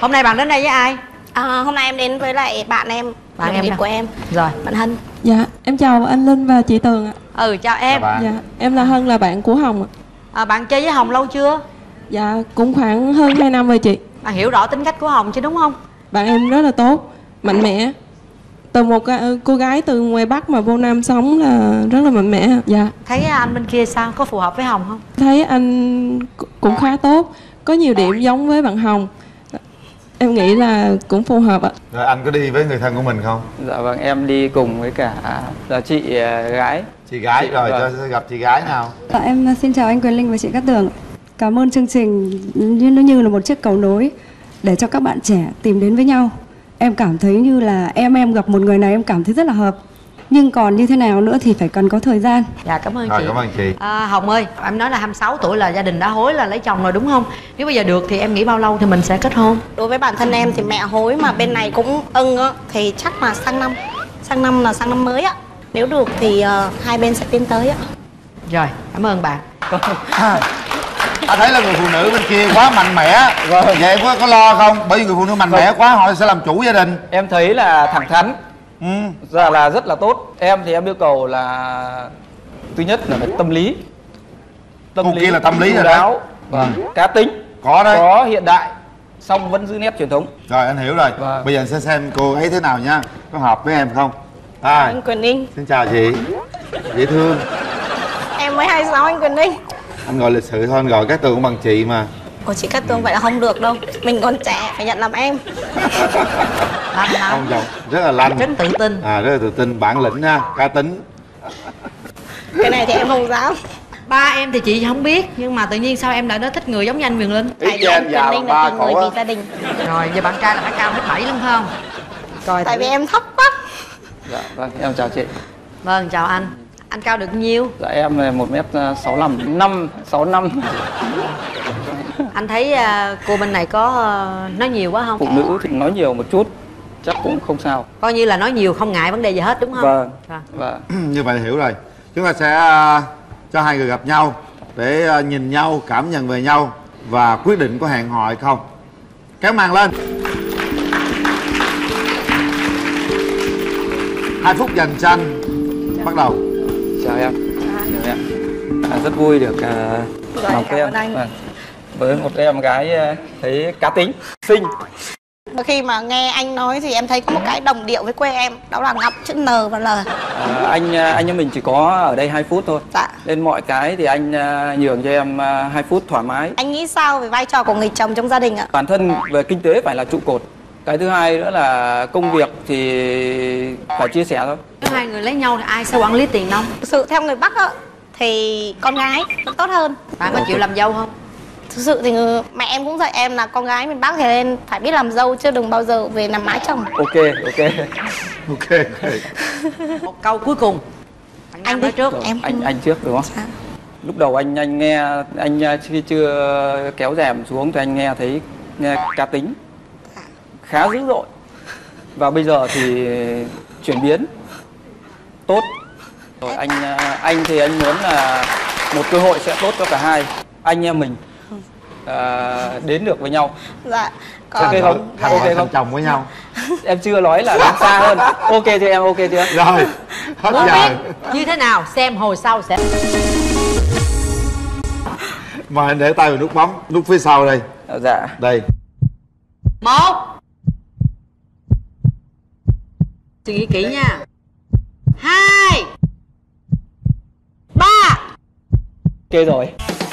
Hôm nay bạn đến đây với ai? À, hôm nay em đến với lại bạn em, Bạn em nghiệp nào? của em. Rồi. Bạn Hân. Dạ, em chào anh Linh và chị Tường ạ. Ừ, chào em. Dạ, em là Hân, là bạn của Hồng ạ. À, bạn chơi với Hồng lâu chưa? Dạ, cũng khoảng hơn hai năm rồi chị. Bạn hiểu rõ tính cách của Hồng chứ đúng không? Bạn em rất là tốt, mạnh mẽ. Từ một cô gái từ ngoài Bắc mà vô Nam sống là rất là mạnh mẽ. Dạ. Thấy anh bên kia sao? Có phù hợp với Hồng không? Thấy anh cũng khá tốt, có nhiều điểm giống với bạn Hồng. Em nghĩ là cũng phù hợp ạ. Rồi anh có đi với người thân của mình không? Dạ vâng, em đi cùng với cả là chị uh, gái. Chị gái, chị, rồi vâng. cho gặp chị gái nào. Dạ, em xin chào anh Quyền Linh và chị Cát Tường. Cảm ơn chương trình như nó như là một chiếc cầu nối để cho các bạn trẻ tìm đến với nhau. Em cảm thấy như là em em gặp một người này em cảm thấy rất là hợp. Nhưng còn như thế nào nữa thì phải cần có thời gian. Dạ cảm ơn Rồi, chị. cảm ơn chị. À, Hồng ơi, em nói là hai mươi sáu tuổi là gia đình đã hối là lấy chồng rồi đúng không? Nếu bây giờ được thì em nghĩ bao lâu thì mình sẽ kết hôn? Đối với bản thân em thì mẹ hối mà bên này cũng ưng á, thì chắc là sang năm. Sang năm là sang năm mới á. Nếu được thì uh, hai bên sẽ tiến tới á. Rồi, cảm ơn bạn. Anh thấy là người phụ nữ bên kia quá mạnh mẽ. Vâng. Vậy em có, có lo không? Bởi vì người phụ nữ mạnh mẽ quá họ sẽ làm chủ gia đình. Em thấy là thẳng thắn, ừ. Dạ là rất là tốt. Em thì em yêu cầu là thứ nhất là phải tâm lý. Tâm Cô lý kia là tâm lý chu rồi đáo, đấy. vâng. Cá tính, có đấy, có hiện đại, xong vẫn giữ nét truyền thống. Rồi anh hiểu rồi. Vâng. Bây giờ anh sẽ xem cô ấy thế nào nha. Có hợp với em không? À, Anh Quyền Linh. xin chào chị. Dễ thương. Em mới hai mươi sáu anh Quyền Linh. Anh gọi lịch sự thôi, anh gọi Cát Tường cũng bằng chị mà. Ồ, chị Cát Tường vậy là không được đâu. Mình còn trẻ, phải nhận làm em. Lanh không? Không chồng, rất là lanh. Rất tự tin. À, rất là tự tin, bản lĩnh nha, cá tính. Cái này thì em không dám. Ba em thì chị không biết, nhưng mà tự nhiên sao em lại nói thích người giống như anh Quyền Linh? Ý cho anh già bằng ba người cổ vì á. gia đình. Rồi giờ bạn trai là phải cao hết bảy lắm phải không? Coi Tại thử. vì em thấp quá. Dạ vâng, em chào chị. Vâng, chào anh. Anh cao được nhiêu? Dạ em là một mét sáu lăm, năm, sáu năm. Anh thấy uh, cô bên này có uh, nói nhiều quá không? Phụ nữ thì nói nhiều một chút, chắc cũng không sao. Coi như là nói nhiều không ngại vấn đề gì hết đúng không? Vâng. Vâng. Vâng. Như vậy hiểu rồi. Chúng ta sẽ uh, cho hai người gặp nhau để uh, nhìn nhau, cảm nhận về nhau và quyết định có hẹn hò hay không. Kéo màn lên. Hai phút dành cho anh. Bắt đầu. Chào em. Chào em. À, rất vui được uh, làm với em. Vâng. Với một em gái uh, thấy cá tính, xinh. Khi mà nghe anh nói thì em thấy có một cái đồng điệu với quê em, đó là ngậm chữ N và L. À, anh anh em mình chỉ có ở đây hai phút thôi. Dạ. Nên mọi cái thì anh uh, nhường cho em uh, hai phút thoải mái. Anh nghĩ sao về vai trò của người chồng trong gia đình ạ? Bản thân về kinh tế phải là trụ cột. Cái thứ hai nữa là công việc thì phải chia sẻ thôi. Nếu hai người lấy nhau thì ai sẽ quản lý tiền nong? Thực sự theo người Bắc á, thì con gái vẫn tốt hơn. Bạn có chịu làm dâu không? Thực sự thì mẹ em cũng dạy em là con gái miền Bắc thì nên phải biết làm dâu chứ đừng bao giờ về làm mái chồng. Ok, ok. Ok, ok. Một câu cuối cùng. Bạn anh nói trước. Rồi, em anh anh trước đúng không? Sao? Lúc đầu anh anh nghe anh khi chưa kéo rèm xuống thì anh nghe thấy nghe cá tính khá dữ dội. Và bây giờ thì chuyển biến tốt. Rồi anh anh thì anh muốn là một cơ hội sẽ tốt cho cả hai anh em mình à, đến được với nhau. Dạ. Còn... ok không? Thành ok vợ không? chồng với nhau. Em chưa nói là đến xa hơn. Ok thì em ok chưa? Rồi. Hết Muốn giờ. biết như thế nào xem hồi sau sẽ. Mời anh để tay vào nút bấm, nút phía sau đây. Dạ. Đây. Một. Suy nghĩ kỹ nha. Hai. Ba. Ok rồi.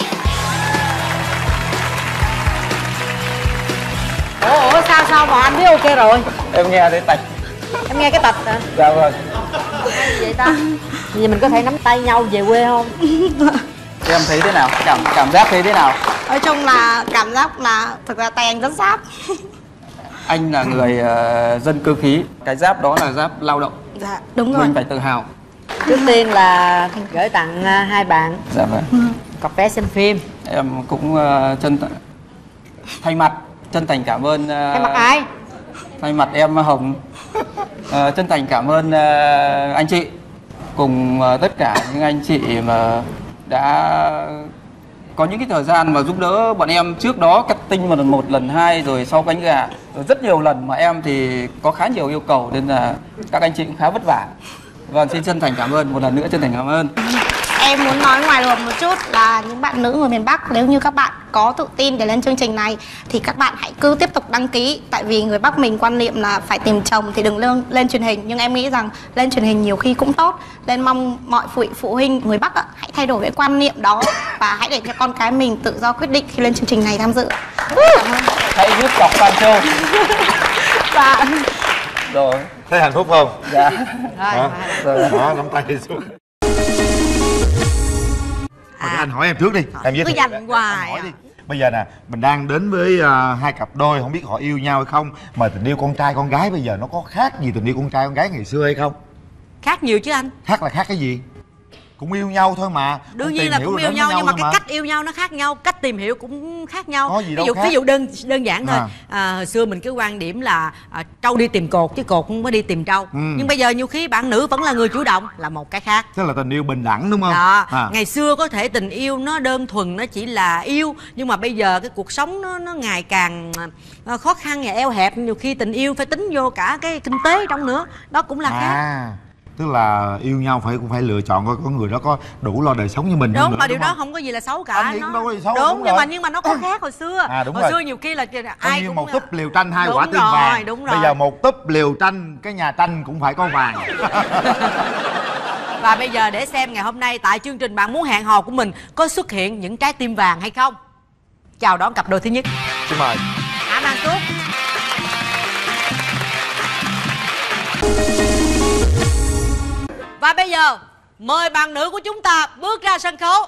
Ủa, ủa sao sao mà anh biết ok rồi? Em nghe thấy tạch. Em nghe cái tạch hả? Dạ vâng. Hay gì vậy ta? Bây giờ mình có thể nắm tay nhau về quê không? Em thấy thế nào? Cảm cảm giác thấy thế nào? Nói chung là cảm giác là thực ra tay anh rất giáp. Anh là người uh, dân cơ khí. Cái giáp đó là giáp lao động. Dạ đúng rồi. Mình phải tự hào. Trước tiên là gửi tặng uh, hai bạn. Dạ vâng. Cặp vé xem phim. Em cũng uh, chân thay mặt chân thành cảm ơn. Uh, thay mặt ai? Thay mặt em Hồng. Uh, chân thành cảm ơn uh, anh chị cùng uh, tất cả những anh chị mà đã có những cái thời gian mà giúp đỡ bọn em trước đó cắt tinh một lần một lần hai rồi sau cánh gà rồi rất nhiều lần mà em thì có khá nhiều yêu cầu nên là các anh chị cũng khá vất vả. Vâng, xin chân thành cảm ơn, một lần nữa chân thành cảm ơn. Em muốn nói ngoài luồng một chút là những bạn nữ người miền Bắc, nếu như các bạn có tự tin để lên chương trình này thì các bạn hãy cứ tiếp tục đăng ký. Tại vì người Bắc mình quan niệm là phải tìm chồng thì đừng lên, lên truyền hình. Nhưng em nghĩ rằng lên truyền hình nhiều khi cũng tốt. Nên mong mọi phụ, phụ huynh người Bắc ạ, hãy thay đổi cái quan niệm đó và hãy để cho con cái mình tự do quyết định khi lên chương trình này tham dự. Cảm ơn. Hãy giúp Ngọc Phan Châu. Và... Rồi, thấy hạnh phúc không? Dạ. Rồi, rồi. Đó, nắm tay đi xuống. À, anh hỏi em trước đi, em giới cứ thiệu. dành hoài Hỏi đi. Bây giờ nè, mình đang đến với uh, hai cặp đôi, không biết họ yêu nhau hay không. Mà tình yêu con trai con gái bây giờ nó có khác gì tình yêu con trai con gái ngày xưa hay không? Khác nhiều chứ anh. Khác là khác cái gì? Cũng yêu nhau thôi mà. Đương nhiên là cũng yêu nhau, nhưng mà cái mà. cách yêu nhau nó khác nhau, cách tìm hiểu cũng khác nhau. Có gì đâu ví dụ khác. ví dụ đơn đơn giản thôi. À. À, hồi xưa mình cứ quan điểm là à, trâu đi tìm cột chứ cột không có đi tìm trâu. Ừ. Nhưng bây giờ nhiều khi bạn nữ vẫn là người chủ động, là một cái khác. Tức là tình yêu bình đẳng đúng không? Đó. À. Ngày xưa có thể tình yêu nó đơn thuần, nó chỉ là yêu, nhưng mà bây giờ cái cuộc sống nó nó ngày càng khó khăn và eo hẹp, nhiều khi tình yêu phải tính vô cả cái kinh tế trong nữa, đó cũng là à. khác. Tức là yêu nhau phải cũng phải lựa chọn coi có người đó có đủ lo đời sống như mình. Đúng, nữa, mà điều đúng đó không? không có gì là xấu cả. Anh Nó... đâu có gì xấu. Đúng, đúng nhưng rồi. mà nhưng mà nó có khác hồi xưa. À, đúng hồi rồi. xưa nhiều khi là ai Không như cũng một túp liều tranh hai đúng quả tiền rồi, vàng. đúng rồi. Bây giờ một túp liều tranh cái nhà tranh cũng phải có vàng. Và bây giờ để xem ngày hôm nay tại chương trình Bạn Muốn Hẹn Hò của mình có xuất hiện những trái tim vàng hay không. Chào đón cặp đôi thứ nhất. Xin mời. Hạ màn xuống. Và bây giờ mời bạn nữ của chúng ta bước ra sân khấu.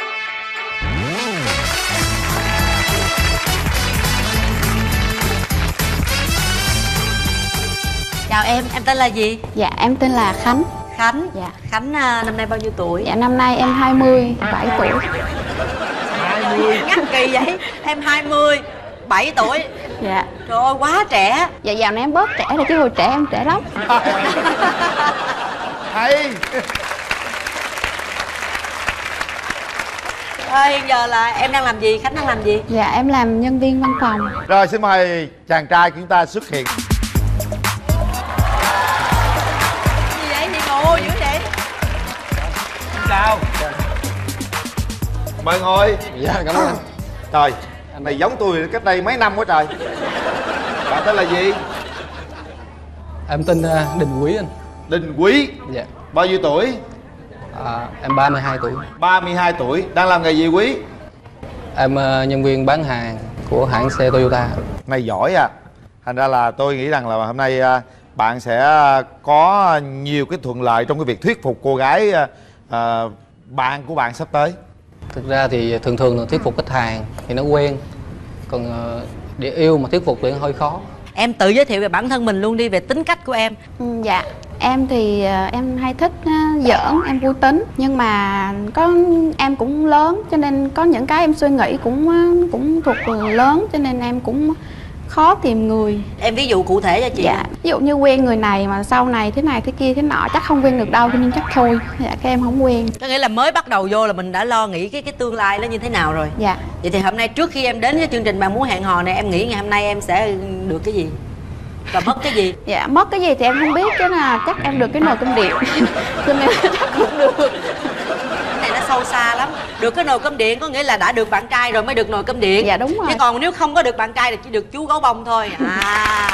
Chào em, em tên là gì? Dạ em tên là Khánh. Khánh. Dạ. Khánh à, năm nay bao nhiêu tuổi? Dạ năm nay em hai mươi bảy tuổi. hai mươi. Nhắc kỳ vậy. Em hai mươi bảy tuổi. Dạ. Trời ơi quá trẻ. Dạ dạo này em bớt trẻ rồi chứ hồi trẻ em trẻ lắm. Hay. À, hiện giờ là em đang làm gì? Khánh đang làm gì? Dạ em làm nhân viên văn phòng. Rồi xin mời chàng trai của chúng ta xuất hiện. Gì vậy? Gì ngồi dữ vậy? Chào. Mời ngồi. Dạ cảm ơn anh. Trời, anh này giống tôi cách đây mấy năm quá trời. Bạn tên là gì? Em tên uh, Đình Quý anh. Đình Quý. Dạ. Bao nhiêu tuổi? À, em ba mươi hai tuổi. ba mươi hai tuổi. Đang làm nghề gì Quý? Em uh, nhân viên bán hàng của hãng xe Toyota. Này giỏi à. Thành ra là tôi nghĩ rằng là hôm nay uh, bạn sẽ có nhiều cái thuận lợi trong cái việc thuyết phục cô gái uh, bạn của bạn sắp tới. Thực ra thì thường thường là thuyết phục khách hàng thì nó quen. Còn uh, để yêu mà thuyết phục thì hơi khó. Em tự giới thiệu về bản thân mình luôn đi, về tính cách của em. Ừ, dạ em thì uh, em hay thích uh, giỡn, em vui tính. Nhưng mà có em cũng lớn cho nên có những cái em suy nghĩ cũng uh, cũng thuộc lớn, cho nên em cũng khó tìm người. Em ví dụ cụ thể cho chị. Dạ, ví dụ như quen người này mà sau này thế này thế kia thế nọ chắc không quen được đâu, cho nên chắc thôi. Dạ, các em không quen. Có nghĩa là mới bắt đầu vô là mình đã lo nghĩ cái cái tương lai nó như thế nào rồi. Dạ. Vậy thì hôm nay trước khi em đến với chương trình Bạn Muốn Hẹn Hò này, em nghĩ ngày hôm nay em sẽ được cái gì? Và mất cái gì? Dạ, mất cái gì thì em không biết, chứ là chắc em được cái nồi cơm điện. Cho nên chắc cũng được. Cái này nó sâu xa lắm. Được cái nồi cơm điện có nghĩa là đã được bạn trai rồi mới được nồi cơm điện. Dạ đúng rồi. Chứ còn nếu không có được bạn trai thì chỉ được chú gấu bông thôi. À.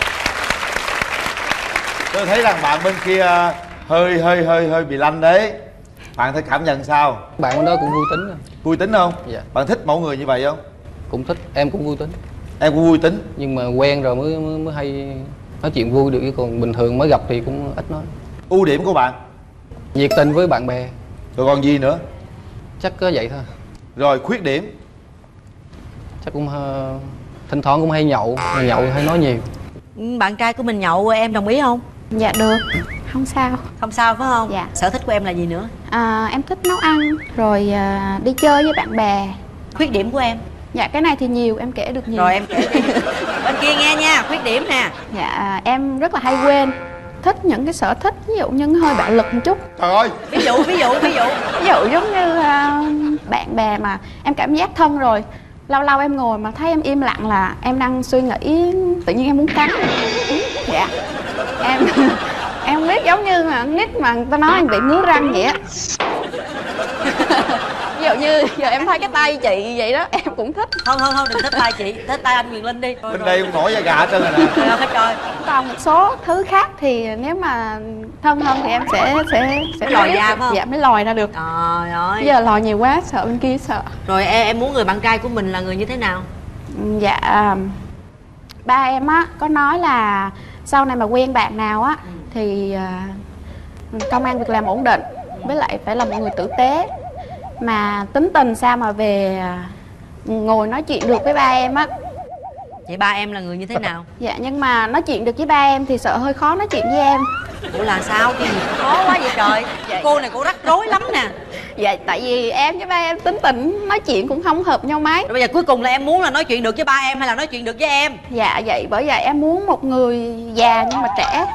Tôi thấy rằng bạn bên kia hơi hơi hơi hơi bị lanh đấy. Bạn thấy cảm nhận sao? Bạn bên đó cũng vui tính. Vui tính không? Dạ. Bạn thích mẫu người như vậy không? Cũng thích, em cũng vui tính. Em cũng vui tính. Nhưng mà quen rồi mới mới, mới hay nói chuyện vui được, chứ còn bình thường mới gặp thì cũng ít nói. Ưu điểm của bạn? Nhiệt tình với bạn bè. Rồi còn gì nữa? Chắc có vậy thôi. Rồi khuyết điểm? Chắc cũng uh, thỉnh thoảng cũng hay nhậu, nhậu hay nói nhiều. Bạn trai của mình nhậu em đồng ý không? Dạ được, không sao. Không sao phải không? Dạ. Sở thích của em là gì nữa? À, em thích nấu ăn, rồi à, đi chơi với bạn bè. Khuyết điểm của em? Dạ cái này thì nhiều, em kể được nhiều. Rồi em kể đi. Bên kia nghe nha, khuyết điểm nè. Dạ em rất là hay quên. Thích những cái sở thích ví dụ như hơi bạo lực một chút. Trời ơi. Ví dụ, ví dụ, ví dụ. Ví dụ giống như uh, bạn bè mà em cảm giác thân rồi. Lâu lâu em ngồi mà thấy em im lặng là em đang suy nghĩ, tự nhiên em muốn cắn. Dạ em em không biết, giống như mà nít mà người ta nói em bị ngứa răng vậy á. Ví dụ như giờ em thấy cái tay chị vậy đó, em cũng thích. Không không không, đừng thích tay chị, thích tay anh Quyền Linh đi. Bên đây cũng nổi da gà hết trơn rồi nè. Trời ơi trời. Còn một số thứ khác thì nếu mà thân hơn thì em sẽ sẽ sẽ lòi biết. ra phải không? Dạ mới lòi ra được. Trời ơi. Bây giờ lòi nhiều quá sợ bên kia sợ. Rồi em em muốn người bạn trai của mình là người như thế nào? Dạ ba em á có nói là sau này mà quen bạn nào á thì uh, công ăn việc làm ổn định, với lại phải là một người tử tế, mà tính tình sao mà về uh, ngồi nói chuyện được với ba em á. Vậy ba em là người như thế nào? Dạ nhưng mà nói chuyện được với ba em thì sợ hơi khó nói chuyện với em. Ủa là sao? Cái gì khó quá vậy trời? Dạ. Cô này cô rắc rối lắm nè. Dạ tại vì em với ba em tính tình nói chuyện cũng không hợp nhau mấy. Rồi bây giờ cuối cùng là em muốn là nói chuyện được với ba em hay là nói chuyện được với em? Dạ vậy bởi vậy em muốn một người già nhưng mà trẻ.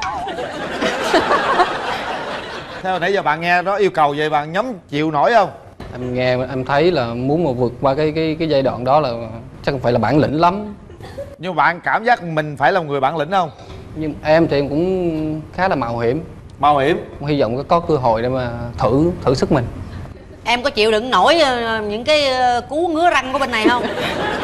Theo nãy giờ bạn nghe đó yêu cầu vậy bạn nhóm chịu nổi không? Em nghe em thấy là muốn mà vượt qua cái cái cái giai đoạn đó là chắc không phải là bản lĩnh lắm. Nhưng bạn cảm giác mình phải là một người bản lĩnh không? Nhưng em thì em cũng khá là mạo hiểm. Mạo hiểm? Hy vọng có cơ hội để mà thử thử sức mình. Em có chịu đựng nổi những cái cú ngứa răng của bên này không?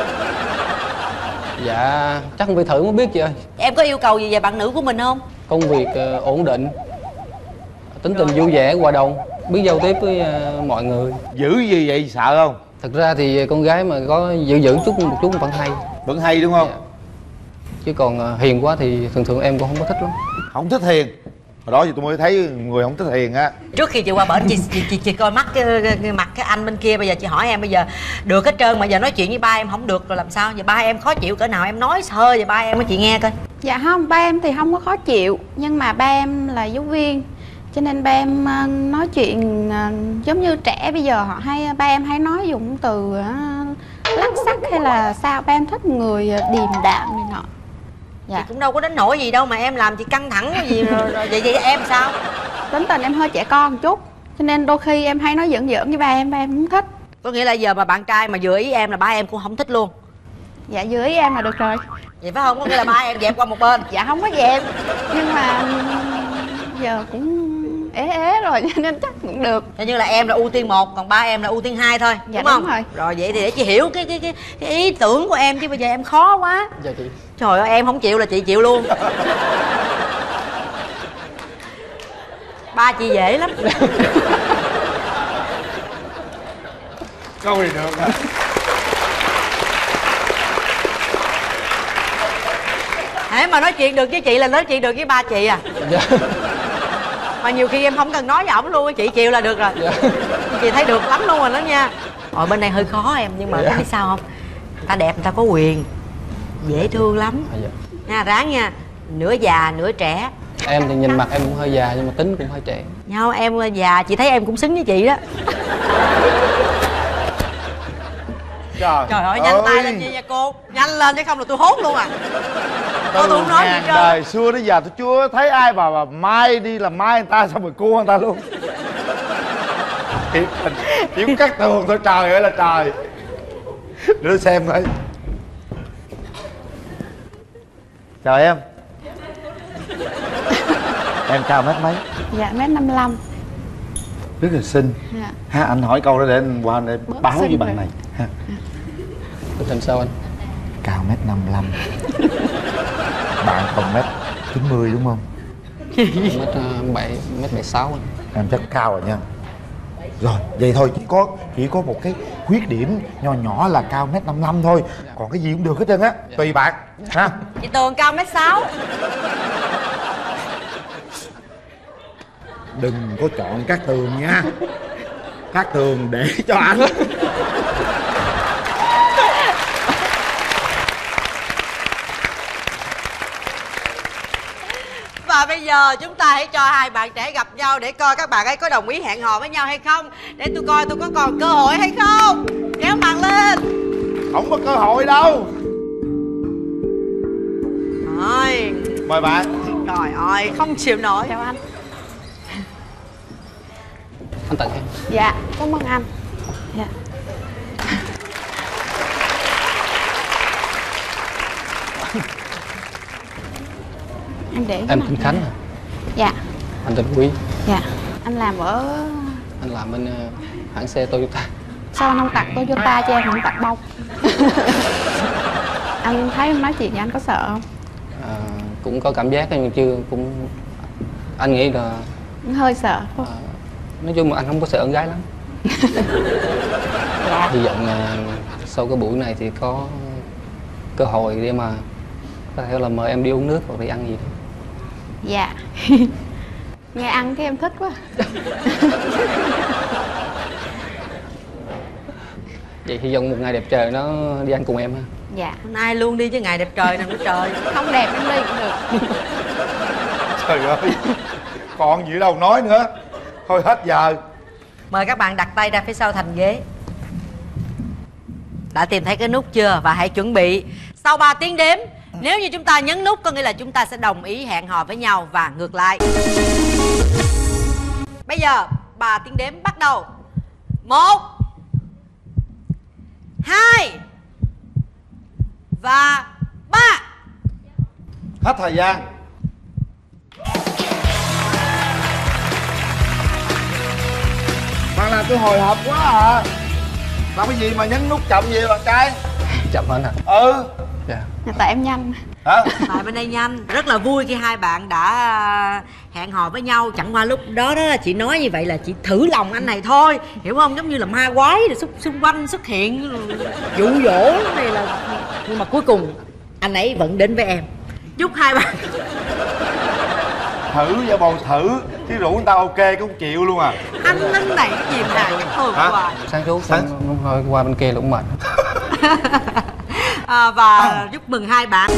Dạ chắc không phải thử mới biết chị ơi. Em có yêu cầu gì về bạn nữ của mình không? Công việc uh, ổn định, tính tình vui vẻ, hòa đồng, biết giao tiếp với uh, mọi người. Dữ gì vậy sợ không? Thật ra thì con gái mà có giữ giữ chút một chút vẫn hay. Vẫn hay đúng không? Dạ. Chứ còn uh, hiền quá thì thường thường em cũng không có thích lắm. Không thích hiền. Hồi đó thì tôi mới thấy người không thích hiền á. Trước khi chị qua bển chị chị, chị, chị coi mắt cái, cái mặt cái anh bên kia, bây giờ chị hỏi em bây giờ được hết trơn mà giờ nói chuyện với ba em không được rồi làm sao? Giờ ba em khó chịu cỡ nào em nói sơ về ba em cho chị nghe coi. Dạ không, ba em thì không có khó chịu, nhưng mà ba em là giáo viên cho nên ba em uh, nói chuyện uh, giống như trẻ bây giờ họ hay ba em hay nói dùng từ uh, lắc sắc hay là sao. Ba em thích người uh, điềm đạm này nọ. Dạ. Chị cũng đâu có đến nỗi gì đâu mà em làm chị căng thẳng cái gì rồi, rồi vậy vậy em sao? Tính tình em hơi trẻ con một chút cho nên đôi khi em hay nói giỡn giỡn với ba em, ba em không thích. Có nghĩa là giờ mà bạn trai mà vừa ý em là ba em cũng không thích luôn? Dạ vừa ý em là được rồi. Vậy phải không? Có nghĩa là ba em dẹp qua một bên? Dạ không có dẹp, nhưng mà giờ cũng ế ế rồi cho nên chắc cũng được. Thế như là em là ưu tiên một, còn ba em là ưu tiên hai thôi, dạ, đúng không? Đúng rồi. Rồi vậy thì để chị hiểu cái cái cái, cái ý tưởng của em, chứ bây giờ em khó quá. Dạ chị. Trời ơi em không chịu là chị chịu luôn. Ba chị dễ lắm. Câu này được hả? Hễ mà nói chuyện được với chị là nói chuyện được với ba chị à? Dạ. Mà nhiều khi em không cần nói với ổng luôn, chị chịu là được rồi. Dạ. Chị thấy được lắm luôn rồi đó nha. Rồi bên đây hơi khó em, nhưng mà dạ. biết sao không? Người ta đẹp người ta có quyền, dễ thương lắm. Dạ. Nha, ráng nha. Nửa già nửa trẻ. Em thì nhìn mặt em cũng hơi già nhưng mà tính cũng hơi trẻ. Nhau em già, chị thấy em cũng xứng với chị đó. Trời, Trời ơi, nhanh tay lên chị nha cô. Nhanh lên chứ không là tôi hốt luôn à. Tôi không nói gì trơn. Đời xưa đến giờ tôi chưa thấy ai mà, mà mai đi làm mai người ta xong rồi cua người ta luôn. Chỉ cắt tường thôi, trời ơi là trời. Đưa xem coi. Chào em. Em cao mét mấy? Dạ mét năm mươi lăm. Rất là xinh. Dạ. Ha, anh hỏi câu đó để anh qua để Bớt báo với rồi. bạn này ha. Tình hình sao anh? Cao mét năm mươi lăm. Bạn còn mét chín mươi đúng không? Mét bảy, mét bảy sáu anh. Em chắc cao rồi nha. Rồi, vậy thôi, chỉ có chỉ có một cái khuyết điểm nho nhỏ là cao mét năm mươi lăm thôi. Còn cái gì cũng được hết trơn á, tùy bạn ha. Chị Tường cao mét sáu. Đừng có chọn Cát Tường nha. Cát Tường để cho anh. Và bây giờ chúng ta hãy cho hai bạn trẻ gặp nhau để coi các bạn ấy có đồng ý hẹn hò với nhau hay không. Để tôi coi tôi có còn cơ hội hay không. Kéo mặt lên. Không có cơ hội đâu. Rồi. Mời bạn. Trời ơi, không chịu nổi. Chào anh. Anh tặng em. Dạ, cảm ơn anh. Dạ. Em để Em tên Khánh à? Dạ. Anh tên Quý. Dạ. Anh làm ở... Anh làm bên uh, hãng xe Toyota. Sao anh không tặng Toyota cho em, không tặng bông? Anh thấy em nói chuyện với anh có sợ không? À, cũng có cảm giác nhưng chưa cũng anh nghĩ là Hơi sợ. À, nói chung là anh không có sợ con gái lắm. Dạ. Hy vọng là sau cái buổi này thì có cơ hội để mà có thể là mời em đi uống nước hoặc đi ăn gì đó. Dạ. Nghe ăn cái em thích quá. Vậy hy vọng một ngày đẹp trời nó đi ăn cùng em ha. Dạ. Nay luôn đi chứ ngày đẹp trời nào nữa trời. Không đẹp em đi cũng được. Trời ơi, còn gì đâu nói nữa. Thôi hết giờ. Mời các bạn đặt tay ra phía sau thành ghế. Đã tìm thấy cái nút chưa? Và hãy chuẩn bị. Sau ba tiếng đếm, nếu như chúng ta nhấn nút có nghĩa là chúng ta sẽ đồng ý hẹn hò với nhau và ngược lại. Bây giờ ba tiếng đếm bắt đầu. Một, hai và ba. Hết thời gian. Bạn làm tôi hồi hộp quá à. Làm cái gì mà nhấn nút chậm vậy bạn trai? Chậm hơn hả? Ừ. Dạ. Tại em nhanh. Hả? Tại bên đây nhanh. Rất là vui khi hai bạn đã hẹn hò với nhau. Chẳng qua lúc đó đó chị nói như vậy là chị thử lòng anh này thôi, hiểu không? Giống như là ma quái xung, xung quanh xuất hiện dụ dỗ này là. Nhưng mà cuối cùng anh ấy vẫn đến với em. Chúc hai bạn. Thử giả bộ thử chứ rủ người ta ok cũng chịu luôn à. Anh Linh này cái gì mà thường hoài. Sáng chú sáng thôi qua bên kia là cũng mệt. À, và à. chúc mừng hai bạn.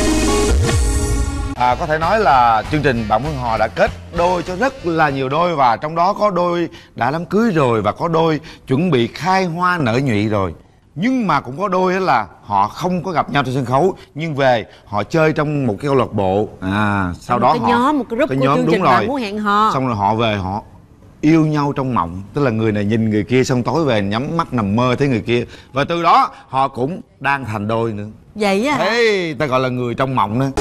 À, có thể nói là chương trình Bạn Muốn Hò đã kết đôi cho rất là nhiều đôi. Và trong đó có đôi đã đám cưới rồi và có đôi chuẩn bị khai hoa nở nhụy rồi. Nhưng mà cũng có đôi là họ không có gặp nhau trên sân khấu, nhưng về họ chơi trong một cái câu lạc bộ. À, sau một đó cái họ nhóm, một cái group cái của nhóm, chương đúng trình rồi. Bạn Muốn Hẹn Hò. Xong rồi họ về họ yêu nhau trong mộng. Tức là người này nhìn người kia xong tối về nhắm mắt nằm mơ thấy người kia. Và từ đó họ cũng đang thành đôi nữa. Vậy á hả? Thế ta gọi là người trong mộng nữa.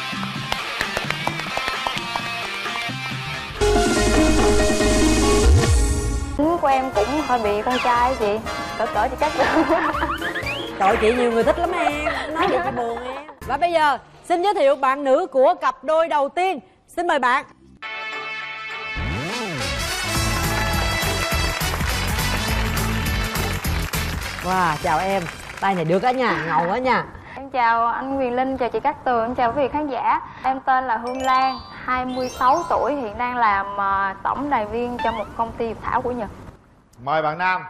Tính của em cũng hơi bị con trai chị. Cỡ cỡ chị chắc. Trời, chị nhiều người thích lắm em. Nói vậy chị buồn em. Và bây giờ xin giới thiệu bạn nữ của cặp đôi đầu tiên. Xin mời bạn. Wow, chào em. Tay này được á nha, ngầu quá nha. Em chào anh Quyền Linh, chào chị Cát Tường, em chào quý vị khán giả. Em tên là Hương Lan, hai mươi sáu tuổi, hiện đang làm uh, tổng đài viên cho một công ty thảo của Nhật. Mời bạn nam.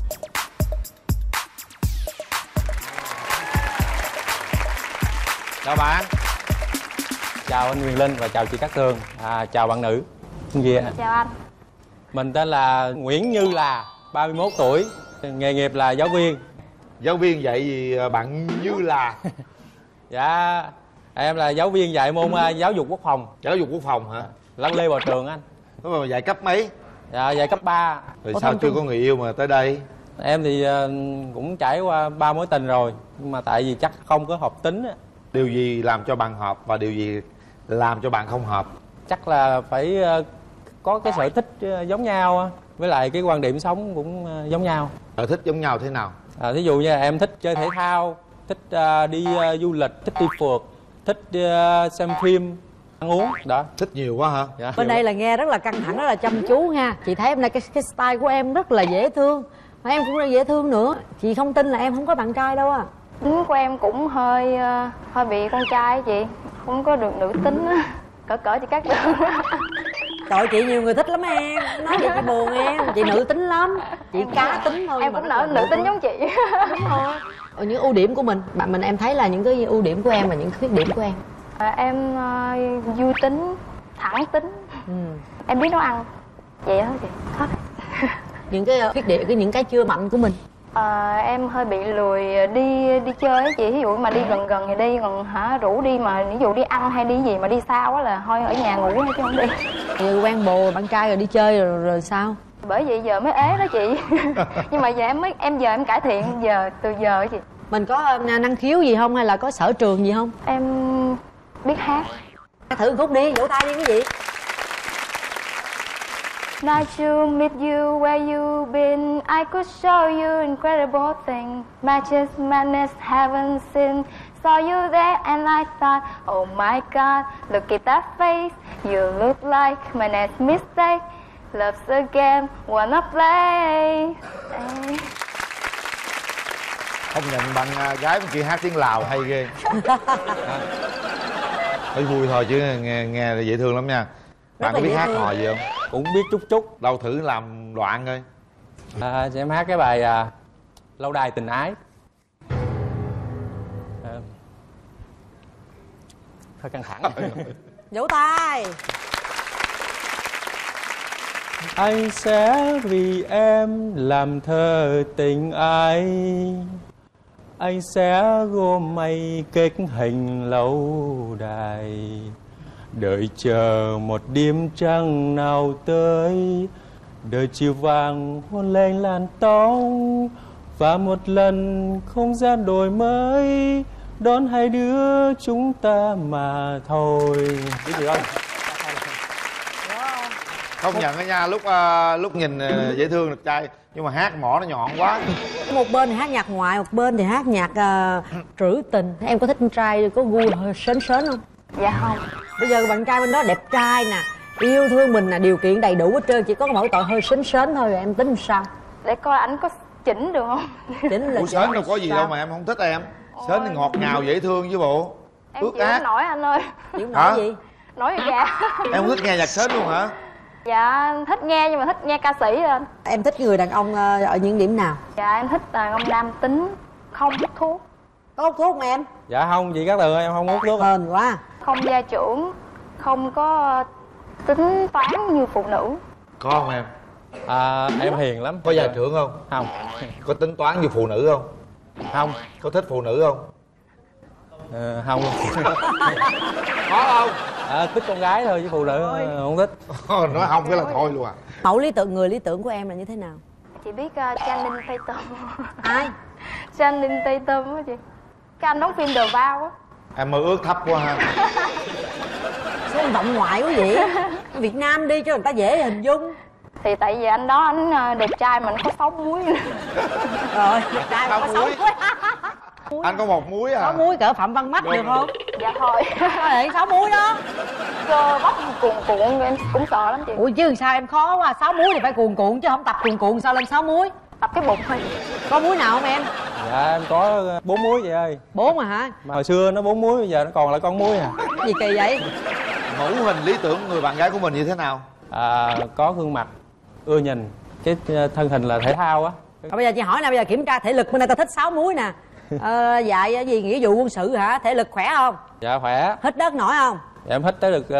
Chào bạn. Chào anh Quyền Linh và chào chị Cát Tường. À, chào bạn nữ. Gì ạ? Chào anh. Mình tên là Nguyễn Như Là, ba mươi mốt tuổi, nghề nghiệp là giáo viên. Giáo viên dạy gì bạn Như Là? Dạ, em là giáo viên dạy môn uh, giáo dục quốc phòng. Giáo dục quốc phòng hả? Lăn lê vào trường anh. Đúng rồi, dạy cấp mấy? Dạ, dạy cấp ba. Rồi sao chưa có người yêu mà tới đây? Em thì uh, cũng trải qua ba mối tình rồi, nhưng mà tại vì chắc không có hợp tính á. Điều gì làm cho bạn hợp và điều gì làm cho bạn không hợp? Chắc là phải uh, có cái sở thích uh, giống nhau, với lại cái quan điểm sống cũng uh, giống nhau. Sở thích giống nhau thế nào? À, thí dụ như là em thích chơi thể thao, thích uh, đi uh, du lịch, thích đi phượt, thích uh, xem phim, ăn uống đó. Thích nhiều quá hả? Dạ. Bên đây là nghe rất là căng thẳng, rất là chăm chú nha. Chị thấy hôm nay cái, cái style của em rất là dễ thương. Mà em cũng rất dễ thương nữa. Chị không tin là em không có bạn trai đâu à. Tính của em cũng hơi uh, hơi bị con trai chị, không có được nữ tính á. Cỡ cỡ chị Cát Tường. Trời, chị nhiều người thích lắm em. Nói vậy chị buồn em. Chị nữ tính lắm. Chị cá tính thôi. Em cũng nữ, nữ tính giống chị. Đúng rồi. Ở những ưu điểm của mình, bạn mình em thấy là những cái ưu điểm của em và những khuyết điểm của em. À, em uh, vui tính, thẳng tính. Ừ. Em biết nấu ăn. Vậy thôi chị. Hết. Những cái khuyết điểm, cái những cái chưa mạnh của mình. À, em hơi bị lười đi đi chơi á chị. Ví dụ mà đi gần gần thì đi, còn hả rủ đi mà ví dụ đi ăn hay đi gì mà đi xa quá là thôi ở nhà ngủ chứ không đi. Thì quen bồ bạn trai rồi đi chơi rồi, rồi sao? Bởi vậy giờ mới ế đó chị. Nhưng mà giờ em mới em giờ em cải thiện giờ từ giờ chị. Mình có năng khiếu gì không hay là có sở trường gì không? Em biết hát. Hát thử một khúc đi, vỗ tay đi quý vị. Nice to meet you, where you been? I could show you incredible things. Matches, madness, haven't seen. Saw you there and I thought, oh my God, look at that face. You look like my next mistake. Love's a game, wanna play. Không nhận bạn gái bên kia hát tiếng Lào hay ghê. Thấy vui thôi chứ nghe nghe là dễ thương lắm nha. Bạn có biết hát hò gì không? Cũng biết chút chút. Đâu thử làm đoạn coi. À, em hát cái bài à, Lâu đài tình ái. À, hơi căng thẳng. Vỗ tay. Anh sẽ vì em làm thơ tình ái. Anh sẽ gom mây kết hình lâu đài. Đợi chờ một đêm trăng nào tới. Đợi chiều vàng hôn lên làn tóc. Và một lần không gian đổi mới. Đón hai đứa chúng ta mà thôi. Biết được không? Không nhận đó nha, lúc uh, lúc nhìn uh, dễ thương đẹp trai nhưng mà hát mỏ nó nhọn quá. Một bên thì hát nhạc ngoại, một bên thì hát nhạc uh, trữ tình. Em có thích con trai có gu hơi sến sến không? Dạ không. Bây giờ bạn trai bên đó đẹp trai nè, yêu thương mình nè, điều kiện đầy đủ hết trơn, chỉ có mỗi tội hơi sến sến thôi. Em tính sao? Để coi ảnh có chỉnh được không? Chỉnh là Ủa sến đâu có gì sao? Đâu mà em không thích em. Sến thì ngọt ngào dễ thương chứ bộ. Em chịu không nổi anh ơi. Chịu nổi gì? Nổi gà. Em không thích nghe nhạc sến luôn hả? Dạ thích nghe nhưng mà thích nghe ca sĩ anh. Em thích người đàn ông ở những điểm nào? Dạ em thích đàn ông nam tính, không hút thuốc. Có hút thuốc không em? Dạ không, chị Cát Tường ơi, em không hút thuốc. Hên quá. Không gia trưởng, không có tính toán như phụ nữ. Có không em? À, em hiền lắm. Có gia trưởng không? Không. Có tính toán như phụ nữ không? Không. Có thích phụ nữ không? Ờ, không. Có không? À, thích con gái thôi chứ phụ nữ không thích. Nói không cái là thôi luôn à. Mẫu lý tưởng, người lý tưởng của em là như thế nào? Chị biết uh, Channing Tatum. Ai? Channing Tatum á chị. Cái anh đóng phim The Vow á. Em mơ ước thấp quá ha. Số vọng ngoại quý vị. Việt Nam đi cho người ta dễ hình dung. Thì tại vì anh đó anh đẹp trai mà anh có sáu múi. Rồi, đẹp trai mà có sáu múi. Anh có một múi à? Sáu múi cỡ Phạm Văn Mách được không? Dạ thôi. Để sáu múi đó. Cơ bắp cuồn cuộn em cũng sợ lắm chị. Ủa chứ sao em khó quá, sáu múi thì phải cuồn cuộn chứ không tập cuồn cuộn sao lên sáu múi? Tập cái bụng thôi. Có múi nào không em? Dạ em có bốn múi vậy ơi. Bốn mà hả? Mà hồi xưa nó bốn múi, bây giờ nó còn lại con múi à. Gì kỳ vậy? Mẫu hình lý tưởng người bạn gái của mình như thế nào? À, có gương mặt ưa nhìn, cái thân hình là thể thao á. Rồi bây giờ chị hỏi nè, bây giờ kiểm tra thể lực, bên đây ta thích sáu múi nè. Ờ, dạy cái gì nghĩa vụ quân sự hả? Thể lực khỏe không? Dạ khỏe. Hít đất nổi không? Dạ em hít tới được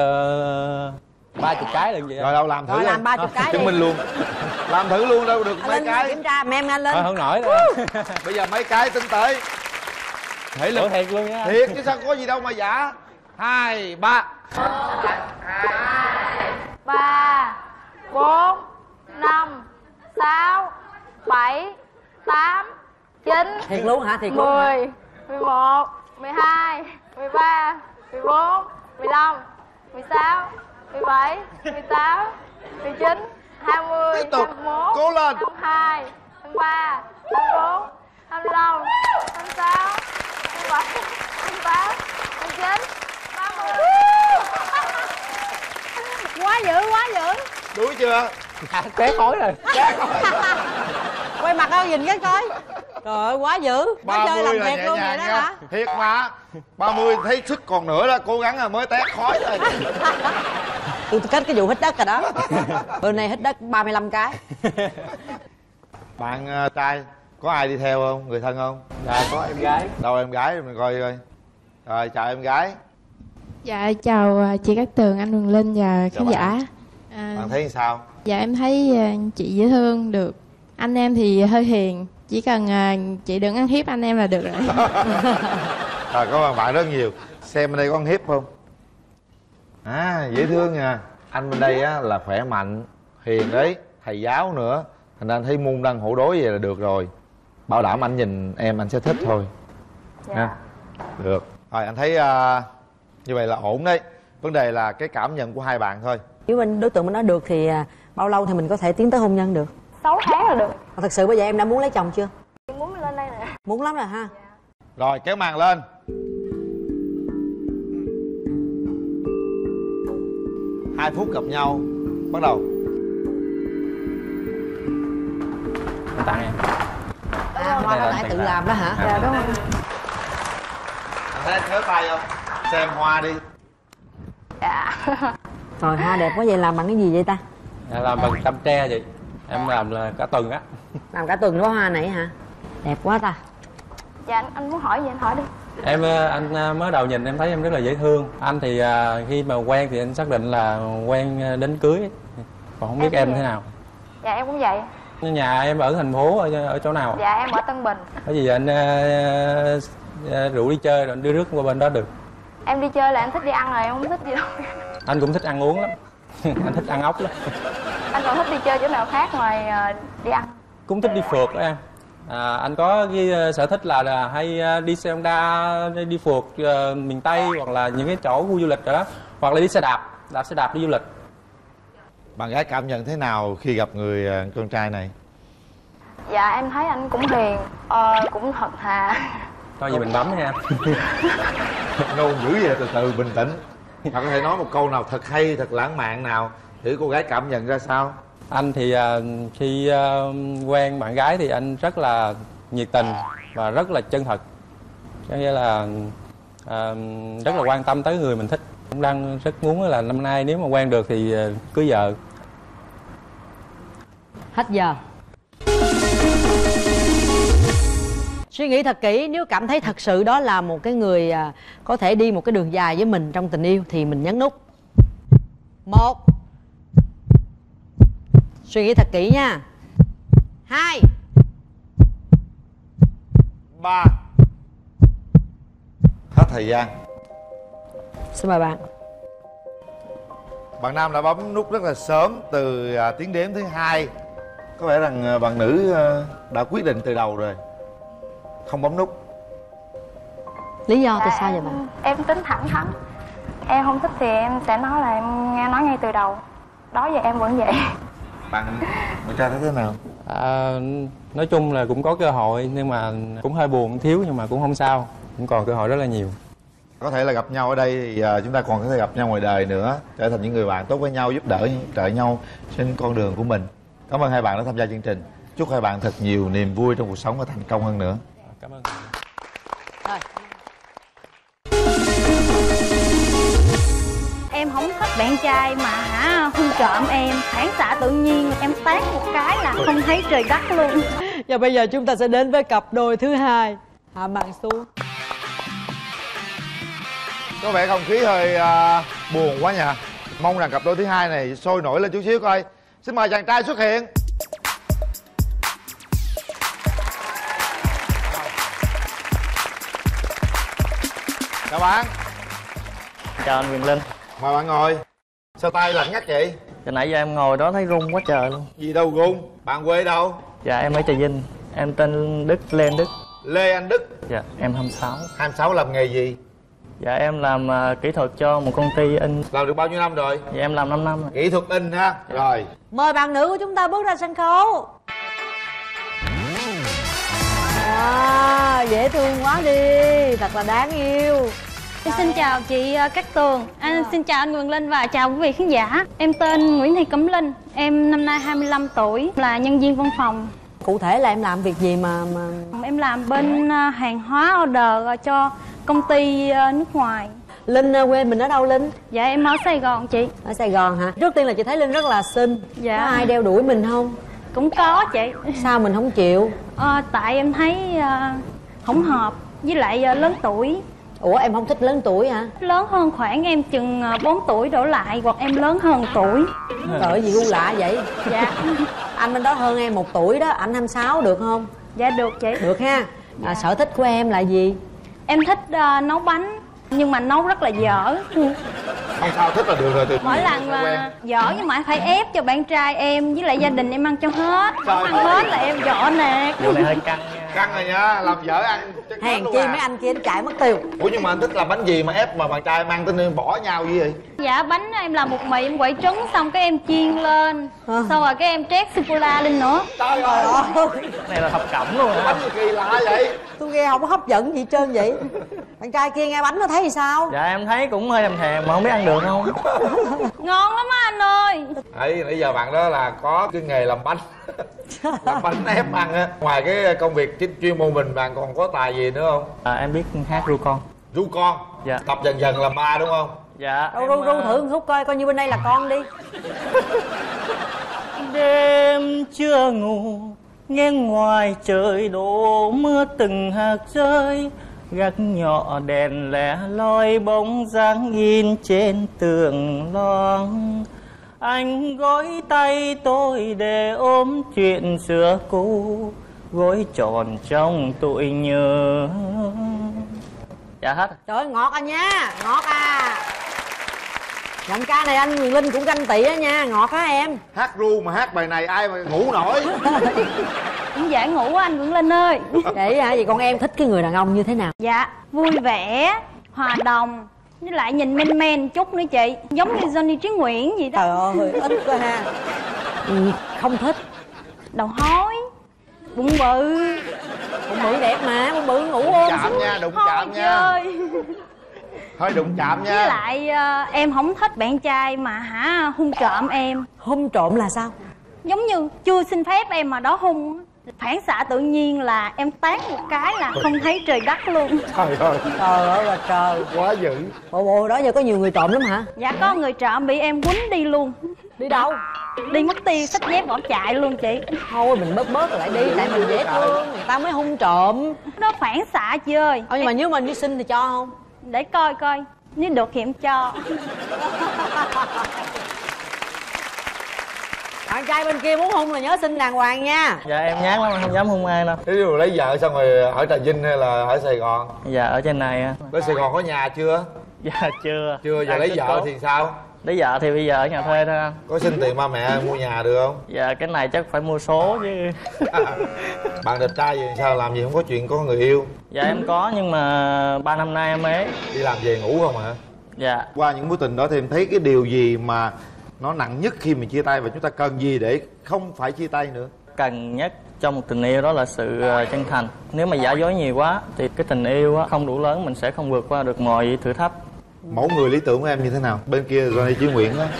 ba chục cái lần vậy. Rồi đâu làm thử. Rồi làm ba chục cái đi. Chứng minh luôn. Làm thử luôn đâu được mấy lên cái. Kiểm tra em anh lên. Thôi không nổi đâu. Bây giờ mấy cái tính tới. Thể lực. Ủa, thiệt luôn nha. Thiệt chứ sao có gì đâu mà giả. Hai, ba. Ba, bốn, năm, sáu, bảy, tám, chín. Thiệt luôn hả? Thiệt luôn hả? Mười, mười một, mười hai, mười ba, mười bốn, mười lăm, mười sáu, mười bảy, mười tám, mười chín, hai mươi, hai mươi mốt, cố lên. hai mươi hai, hai mươi ba, hai mươi bốn, hai mươi lăm, hai mươi sáu, hai mươi bảy, hai mươi tám, hai mươi chín, ba mươi. Quá dữ, quá dữ. Đuổi chưa? Dạ, té khói rồi. Quay mặt đâu nhìn cái coi. Trời ơi, quá dữ. Nó chơi làm là thiệt luôn vậy đó nha. hả? Thiệt mà. ba mươi thấy sức còn nữa đó, cố gắng là mới té khói thôi. Tôi kết cái vụ hít đất rồi đó. Bữa nay hít đất ba mươi lăm cái. Bạn uh, trai có ai đi theo không? Người thân không? Dạ có em gái. Đâu em gái mình coi coi. Rồi chào em gái. Dạ chào chị Cát Tường, anh Hoàng Linh và khán giả. À, bạn thấy sao? Dạ em thấy chị dễ thương được. Anh em thì hơi hiền, chỉ cần chị đừng ăn hiếp anh em là được rồi. Rồi cảm ơn bạn rất nhiều. Xem bên đây có ăn hiếp không? À dễ thương nha. Anh bên đây á là khỏe mạnh, hiền đấy, thầy giáo nữa. Thành ra anh thấy môn đăng hộ đối vậy là được rồi. Bảo đảm anh nhìn em anh sẽ thích thôi. Dạ. Ha. Được. Rồi anh thấy uh, như vậy là ổn đấy. Vấn đề là cái cảm nhận của hai bạn thôi. Nếu mình đối tượng mình nói được thì à, bao lâu thì mình có thể tiến tới hôn nhân được? sáu tháng là được. Mà thật sự bây giờ em đã muốn lấy chồng chưa? Em muốn lên đây nè. Muốn lắm rồi ha. Rồi kéo màn lên. Hai phút gặp nhau. Bắt đầu. Anh tặng em. À, hoa đó nãy tự làm đó hả? Dạ đúng rồi. Anh thấy anh khéo tay không? Xem hoa đi. Dạ. Trời, hoa đẹp quá vậy, làm bằng cái gì vậy ta? Dạ, làm bằng tăm tre vậy. Em làm là cả tuần á. Làm cả tuần đó hoa này hả? Đẹp quá ta. Dạ anh, anh muốn hỏi gì anh hỏi đi. Em anh mới đầu nhìn em thấy em rất là dễ thương. Anh thì à, khi mà quen thì anh xác định là quen đến cưới. Còn không biết em, em thế nào. Dạ em cũng vậy. Nhà em ở thành phố ở, ở chỗ nào? Dạ em ở Tân Bình. Có gì anh à, à, rủ đi chơi rồi đưa rước qua bên đó được. Em đi chơi là em thích đi ăn rồi, em không thích gì đâu. Anh cũng thích ăn uống lắm. Anh thích ăn ốc lắm. Anh còn thích đi chơi chỗ nào khác ngoài uh, đi ăn? Cũng thích đi phượt đó em. À, anh có cái sở thích là, là hay đi xe Honda, đi phượt uh, miền Tây hoặc là những cái chỗ khu du lịch rồi đó, hoặc là đi xe đạp, đạp xe đạp đi du lịch. Bạn gái cảm nhận thế nào khi gặp người uh, con trai này? Dạ em thấy anh cũng hiền, uh, cũng thật thà. Coi gì mình bấm nha. Ngôn dữ vậy, từ từ bình tĩnh. Bạn có thể nói một câu nào thật hay, thật lãng mạn nào để cô gái cảm nhận ra sao? Anh thì uh, khi uh, quen bạn gái thì anh rất là nhiệt tình và rất là chân thật. Có nghĩa là uh, rất là quan tâm tới người mình thích. Cũng đang rất muốn là năm nay nếu mà quen được thì uh, cưới vợ. Hết giờ. Suy nghĩ thật kỹ, nếu cảm thấy thật sự đó là một cái người à, có thể đi một cái đường dài với mình trong tình yêu thì mình nhấn nút. Một. Suy nghĩ thật kỹ nha. Hai. Ba. Hết thời gian. Xin mời bạn. Bạn nam đã bấm nút rất là sớm, từ à, tiếng đếm thứ hai. Có vẻ rằng à, bạn nữ à, đã quyết định từ đầu rồi, không bấm nút. Lý do Dạ, tại sao em, vậy bạn? Em tính thẳng thắn. Em không thích thì em sẽ nói là em nghe nói ngay từ đầu. Đó giờ em vẫn vậy. Bạn bạn trai thấy thế nào? À, nói chung là cũng có cơ hội nhưng mà cũng hơi buồn thiếu, nhưng mà cũng không sao, cũng còn cơ hội rất là nhiều. Có thể là gặp nhau ở đây thì uh, chúng ta còn có thể gặp nhau ngoài đời nữa, trở thành những người bạn tốt với nhau, giúp đỡ trợ nhau trên con đường của mình. Cảm ơn hai bạn đã tham gia chương trình. Chúc hai bạn thật nhiều niềm vui trong cuộc sống và thành công hơn nữa. Cảm ơn. Rồi. Em không thích bạn trai mà hả hôn trộm em, phản xạ tự nhiên em tát một cái là không thấy trời đất luôn. Và bây giờ chúng ta sẽ đến với cặp đôi thứ hai. Hạ màn xuống. Có vẻ không khí hơi uh, buồn quá nhỉ. Mong rằng cặp đôi thứ hai này sôi nổi lên chút xíu coi. Xin mời chàng trai xuất hiện. Chào bạn. Chào anh Quyền Linh. Mời bạn ngồi. Sao tay lạnh ngắt vậy? Từ nãy giờ em ngồi đó thấy run quá trời luôn. Gì đâu run. Bạn quê đâu? Dạ em ở Trà Vinh. Em tên Đức, Lê Anh Đức. Lê Anh Đức. Dạ em hai mươi sáu. hai mươi sáu làm nghề gì? Dạ em làm uh, kỹ thuật cho một công ty in. Làm được bao nhiêu năm rồi? Dạ em làm năm năm rồi. Kỹ thuật in ha. Dạ. Rồi. Mời bạn nữ của chúng ta bước ra sân khấu. À, dễ thương quá đi, thật là đáng yêu. Em xin chào chị Cát Tường, anh xin chào anh Quyền Linh và chào quý vị khán giả. Em tên Nguyễn Thị Cẩm Linh, em năm nay hai mươi lăm tuổi, là nhân viên văn phòng. Cụ thể là em làm việc gì mà mà em làm bên hàng hóa order cho công ty nước ngoài. Linh quê mình ở đâu Linh? Dạ em ở Sài Gòn chị. Ở Sài Gòn hả? Trước tiên là chị thấy Linh rất là xinh. Dạ. Có ai đeo đuổi mình không? Cũng có chị. Sao mình không chịu? À, tại em thấy uh, không hợp, với lại uh, lớn tuổi. Ủa em không thích lớn tuổi hả? Lớn hơn khoảng em chừng bốn tuổi đổ lại, hoặc em lớn hơn tuổi. Trời gì gu lạ vậy? Dạ. Anh bên đó hơn em một tuổi đó, anh hai mươi sáu được không? Dạ được chị. Được ha. Dạ. À, sở thích của em là gì? Em thích uh, nấu bánh, nhưng mà nấu rất là dở. Không sao, thích là được rồi. Từ Mỗi lần là dở nhưng mà phải ép cho bạn trai em với lại gia đình em ăn cho hết. Không ăn hết là em dọ nè. Điều này hơi căng nha. Căng rồi nha, làm vợ ăn chắc Hèn luôn chi à. mấy anh kia anh chạy mất tiêu. Ủa nhưng mà anh thích làm bánh gì mà ép mà bạn trai mang tên bỏ nhau gì vậy? Dạ bánh em làm một mì em quậy trứng xong cái em chiên lên. Xong rồi cái em trét sô-cô-la lên nữa. Trời ơi. Này là thập cẩm luôn hả? Bánh gì kỳ lạ vậy? Tôi nghe không có hấp dẫn gì trơn vậy. Bạn trai kia nghe bánh nó thấy thì sao? Dạ em thấy cũng hơi thèm thèm mà không biết ăn được không. Ngon lắm á anh ơi. Đấy, nãy giờ bạn đó là có cái nghề làm bánh. Làm bánh ép ăn á. Ngoài cái công việc chính chuyên môn mình, bạn còn có tài gì nữa không? À, em biết hát ru con. Ru con? Dạ. Tập dần dần làm ba đúng không? Dạ. Ru ru ru thử một chút coi, coi như bên đây là con đi. Đêm chưa ngủ, nghe ngoài trời đổ mưa từng hạt rơi, gác nhỏ đèn lẻ loi bóng dáng in trên tường loang. Anh gối tay tôi để ôm chuyện xưa cũ, gối tròn trong tôi nhớ. Dạ hết. Trời ơi ngọt à nha, ngọt à. Giọng ca này anh Quyền Linh cũng ganh tị á nha, ngọt á em. Hát ru mà hát bài này ai mà ngủ nổi. Cũng dễ ngủ á anh Nguyễn Linh ơi. Vậy hả? Vậy con em thích cái người đàn ông như thế nào? Dạ vui vẻ, hòa đồng, với lại nhìn men men chút nữa chị. Giống như Johnny Trí Nguyễn vậy đó. Trời ơi ít quá ha. Ừ, không thích. Đầu hói, bụng bự. Bụng bự đẹp mà, bụng bự ngủ ôm Chạm nha, đụng Thôi chạm nha. chơi. Thôi đụng chạm nha. Với lại uh, em không thích bạn trai mà hả hung trộm em. Hung trộm là sao? Giống như chưa xin phép em mà đó hung. Phản xạ tự nhiên là em tán một cái là không thấy trời đất luôn. Trời ơi. Trời ơi là trời. Quá dữ. Bộ bộ đó giờ có nhiều người trộm lắm hả? Dạ có người trộm bị em quýnh đi luôn. Đi đâu? Đi mất tiêu, xách dép bỏ chạy luôn chị. Thôi mình bớt bớt lại đi, tại mình dễ thương, người ta mới hung trộm. Nó phản xạ chị ơi. Ờ nhưng mà nếu mình đi xin thì cho không? Để coi coi, nếu được thì em cho. Bạn trai bên kia muốn hung là nhớ xin đàng hoàng nha. Dạ em nhát lắm, không dám hung ai đâu. Ví dụ lấy vợ xong rồi ở Trà Vinh hay là ở Sài Gòn? Dạ ở trên này á. Ở Sài Gòn có nhà chưa? Dạ chưa. Chưa, giờ Đang lấy tính vợ cố. thì sao? Lấy vợ thì bây giờ ở nhà thuê thôi anh. Có xin tiền ba mẹ mua nhà được không? Dạ cái này chắc phải mua số chứ. Bạn đẹp trai vậy sao làm gì không có chuyện có người yêu? Dạ em có nhưng mà ba năm nay em ế. Đi làm về ngủ không hả? Dạ. Qua những mối tình đó thì em thấy cái điều gì mà nó nặng nhất khi mà chia tay, và chúng ta cần gì để không phải chia tay nữa? Cần nhất trong một tình yêu đó là sự chân thành. Nếu mà giả dối nhiều quá thì cái tình yêu á không đủ lớn, mình sẽ không vượt qua được mọi thử thách. Mẫu người lý tưởng của em như thế nào? Bên kia Johnny Chí Nguyễn đó.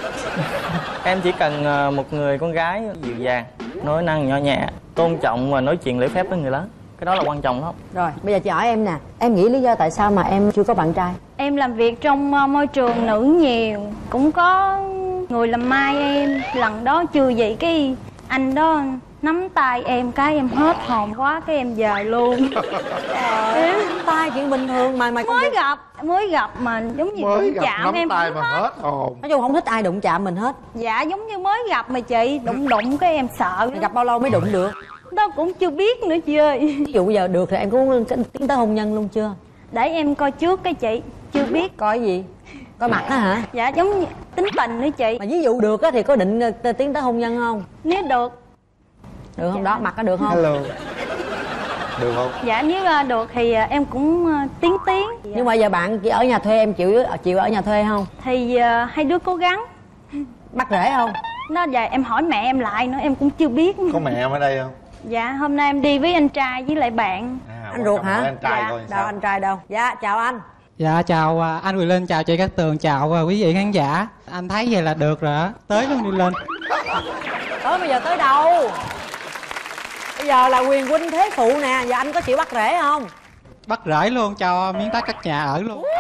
Em chỉ cần một người con gái dịu dàng, nói năng nhỏ nhẹ, tôn trọng và nói chuyện lễ phép với người lớn. Cái đó là quan trọng lắm. Rồi bây giờ chị hỏi em nè, em nghĩ lý do tại sao mà em chưa có bạn trai? Em làm việc trong uh, môi trường nữ nhiều, cũng có người làm mai em. Lần đó chưa vậy cái anh đó nắm tay em cái em hết hồn quá cái em về luôn. Em tay chuyện bình thường mà mày mới gặp mới gặp mà giống như mới đụng gặp chạm nắm em tay không mà hết. hết hồn. Nói chung không thích ai đụng chạm mình hết. Dạ giống như mới gặp mà chị, đụng đụng cái em sợ. Mày gặp bao lâu mới đụng được? Đó cũng chưa biết nữa chị ơi. Ví dụ bây giờ được thì em có tiến tới hôn nhân luôn chưa? Để em coi trước cái chị, chưa biết. Coi gì? Coi mặt á hả? Dạ giống như tính tình nữa chị. Mà ví dụ được á thì có định tiến tới hôn nhân không? Nếu được. Được không? Đó mặt có được không? Hello. Được không? Dạ nếu uh, được thì uh, em cũng uh, tiến tiến. Nhưng mà giờ bạn chỉ ở nhà thuê, em chịu chịu ở nhà thuê không? Thì uh, hai đứa cố gắng. Bắt rễ không? Nó giờ em hỏi mẹ em lại nữa em cũng chưa biết. Có mẹ em ở đây không? Dạ hôm nay em đi với anh trai với lại bạn. À, anh ruột hả? Anh trai dạ. coi Đâu sao? anh trai đâu? Dạ chào anh. Dạ chào anh Quyền Linh, chào chị Cát Tường, chào quý vị khán giả. Anh thấy vậy là được rồi á, tới luôn đi lên. Tới bây giờ tới đâu? Bây giờ là Quyền huynh thế phụ nè, giờ anh có chịu bắt rễ không? Bắt rễ luôn, cho miếng đất cắt nhà ở luôn.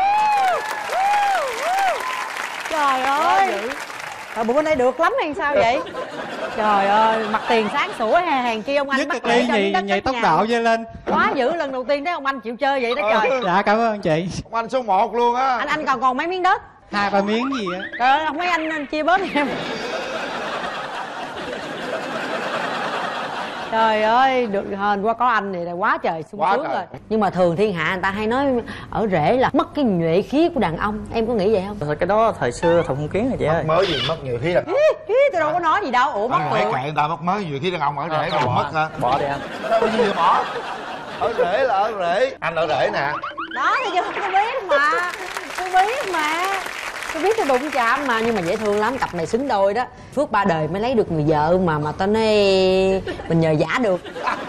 Trời ơi. Trời bụng bên đây được lắm hay sao vậy? Trời ơi, mặt tiền sáng sủa hè hèn chi ông anh Nhất bắt cực ly nhì nhì tốc độ dây lên. Quá dữ, lần đầu tiên thấy ông anh chịu chơi vậy đó trời. Dạ cảm ơn chị. Ông anh số một luôn á. Anh anh còn còn mấy miếng đất? Hai ba miếng gì á. Trời ơi, không mấy anh, anh chia bớt em. Trời ơi, được hên quá có anh này là quá trời sung Quá sướng trời. rồi. Nhưng mà thường thiên hạ người ta hay nói ở rể là mất cái nhuệ khí của đàn ông. Em có nghĩ vậy không? Thôi cái đó thời xưa thời phong kiến rồi chị ơi. Mất mới gì mất nhiều khí đàn ông. Ý, tôi đâu có nói gì đâu. Ủa mất Rể rồi. kệ người ta mất mới nhiều khí đàn ông ở rể Thôi mà bỏ, mất hả? bỏ đi anh. Sao gì mà bỏ? Ở rể là ở rể. Anh ở rể nè. Đó thì giờ tôi biết mà. Tôi biết mà. Tôi biết tôi đụng chạm mà. Nhưng mà dễ thương lắm, cặp này xứng đôi đó. Phước ba đời mới lấy được người vợ mà mà tao nói mình nhờ giả được.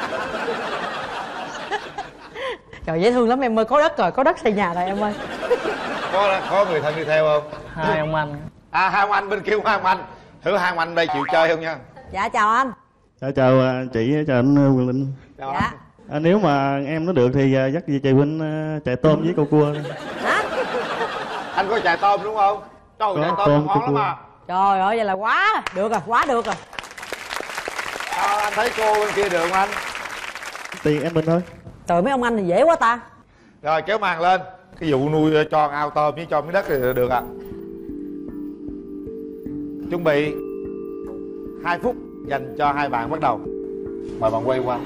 Trời dễ thương lắm em ơi, có đất rồi, có đất xây nhà rồi em ơi. Có có người thân đi theo không? Hai ông anh. À hai ông anh bên kia hai ông anh. Thử hai ông anh đây chịu chơi không nha. Dạ chào anh. Dạ, chào à, chị, chào anh Quyền Linh. Chào Dạ. anh. À, nếu mà em nó được thì à, dắt về chị Huynh à, chạy tôm với câu cua. Anh có chài tôm đúng không? Trời Có, chài tôm tôm, ngon cua. lắm à. Trời ơi vậy là quá được rồi, quá được rồi. Sao anh thấy cô bên kia được không anh? Tiền em mình thôi. Trời mấy ông anh thì dễ quá ta. Rồi kéo màn lên. Cái vụ nuôi cho ao tôm với cho miếng đất thì được ạ. À. Chuẩn bị hai phút dành cho hai bạn bắt đầu. Mời bạn quay qua.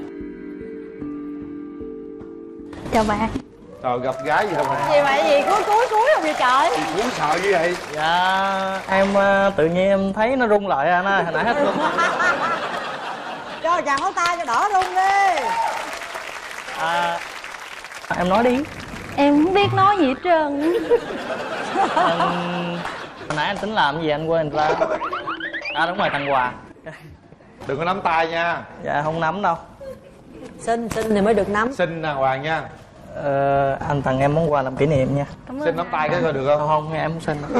Chào bạn. Trời gặp gái gì đâu mà. Gì vậy gì cuối cuối cuối không vậy trời? Gì cũng sợ như vậy. Dạ em ờ, tự nhiên em thấy nó rung lại anh ơi, hồi nãy hết rung. Cho chàng hấu tay cho đỡ luôn đi. À, em nói đi. Em không biết nói gì hết trơn. Anh... Hồi nãy anh tính làm gì anh quên ra. À đúng rồi, tặng quà. Đừng có nắm tay nha. Dạ không nắm đâu. Xin xin thì mới được nắm. Xin đàng hoàng nha. Ờ, anh tặng em món quà làm kỷ niệm nha. Xin nắm tay cái coi được không? Không, em không xin đâu.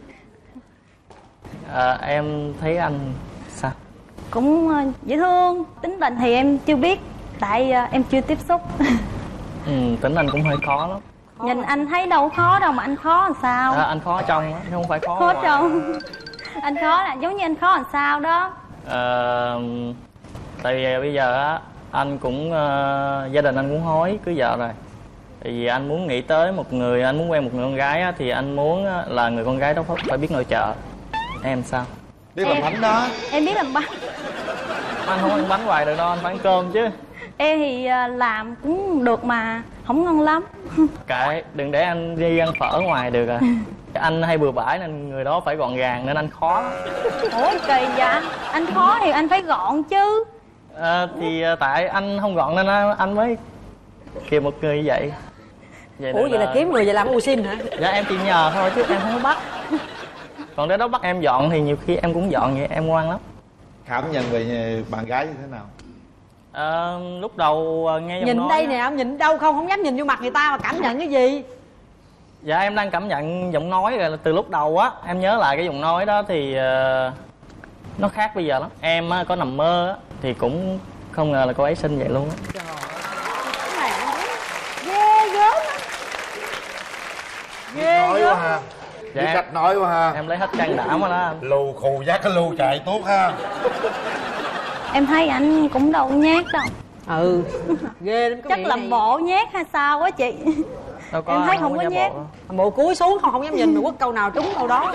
À, em thấy anh sao? Cũng uh, dễ thương. Tính tình thì em chưa biết. Tại uh, em chưa tiếp xúc. Ừ, tính anh cũng hơi khó lắm. Nhìn anh thấy đâu khó đâu mà anh khó làm sao? À, anh khó ở trong á, chứ không phải khó Khó ở ngoài. trong. Anh khó là giống như anh khó làm sao đó. Ờ, tại vì bây giờ á anh cũng uh, gia đình anh cũng hối cưới vợ rồi. Tại vì anh muốn nghĩ tới một người, anh muốn quen một người con gái á, thì anh muốn á, là người con gái đó phải, phải biết nội trợ. Em sao? Biết làm bánh đó. Em biết làm bánh. Anh không ăn bánh hoài được đâu, anh phải ăn cơm chứ. Em thì uh, làm cũng được mà không ngon lắm. Kệ, đừng để anh đi ăn phở ngoài được à. Anh hay bừa bãi nên người đó phải gọn gàng nên anh khó. Ủa kỳ vậy? Anh khó thì anh phải gọn chứ. À, thì tại anh không gọn nên anh mới kìm một người như vậy. Vậy ủa vậy là... là kiếm người về làm ô xin hả? Dạ em chỉ nhờ thôi chứ em không có bắt. Còn để đó bắt em dọn thì nhiều khi em cũng dọn vậy, em ngoan lắm. Cảm nhận về bạn gái như thế nào? À, lúc đầu nghe giọng nhìn nói đây nè, ông nhìn đâu không, không dám nhìn vô mặt người ta mà cảm nhận cái gì? Dạ em đang cảm nhận giọng nói rồi, từ lúc đầu á em nhớ lại cái giọng nói đó thì uh, nó khác bây giờ lắm. Em uh, có nằm mơ á thì cũng không ngờ là cô ấy xinh vậy luôn á. Ghê gớm á. Ghê nói quá ha. Dạ, biết cách nói quá ha. Em lấy hết can đảm rồi đó anh. Lù khù dắt cái lù chạy tốt ha. Em thấy anh cũng đâu nhát đâu. Ừ. Ghê lắm. Chắc làm bộ nhát hay sao á chị? Đâu có, em thấy không, không có có nhát. Bộ. bộ cúi xuống không không dám nhìn mà quất câu nào trúng câu đó.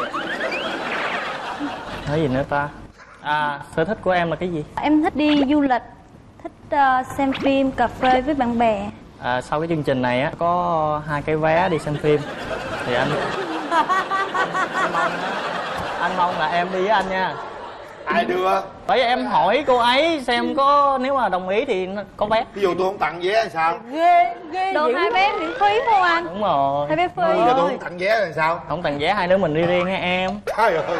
Nói gì nữa ta? À, sở thích của em là cái gì? Em thích đi du lịch, thích uh, xem phim, cà phê với bạn bè. À, sau cái chương trình này á có hai cái vé đi xem phim thì anh anh mong là em đi với anh nha. Ai đưa? Bởi vì em hỏi cô ấy xem có nếu mà đồng ý thì có vé. Ví dụ tôi không tặng vé thì sao? Ghê ghê. Được hai vé miễn phí không anh? Đúng rồi. Hai vé free. Bây giờ tôi không tặng vé thì sao? Không tặng vé, hai đứa mình đi riêng nha em. Trời ơi.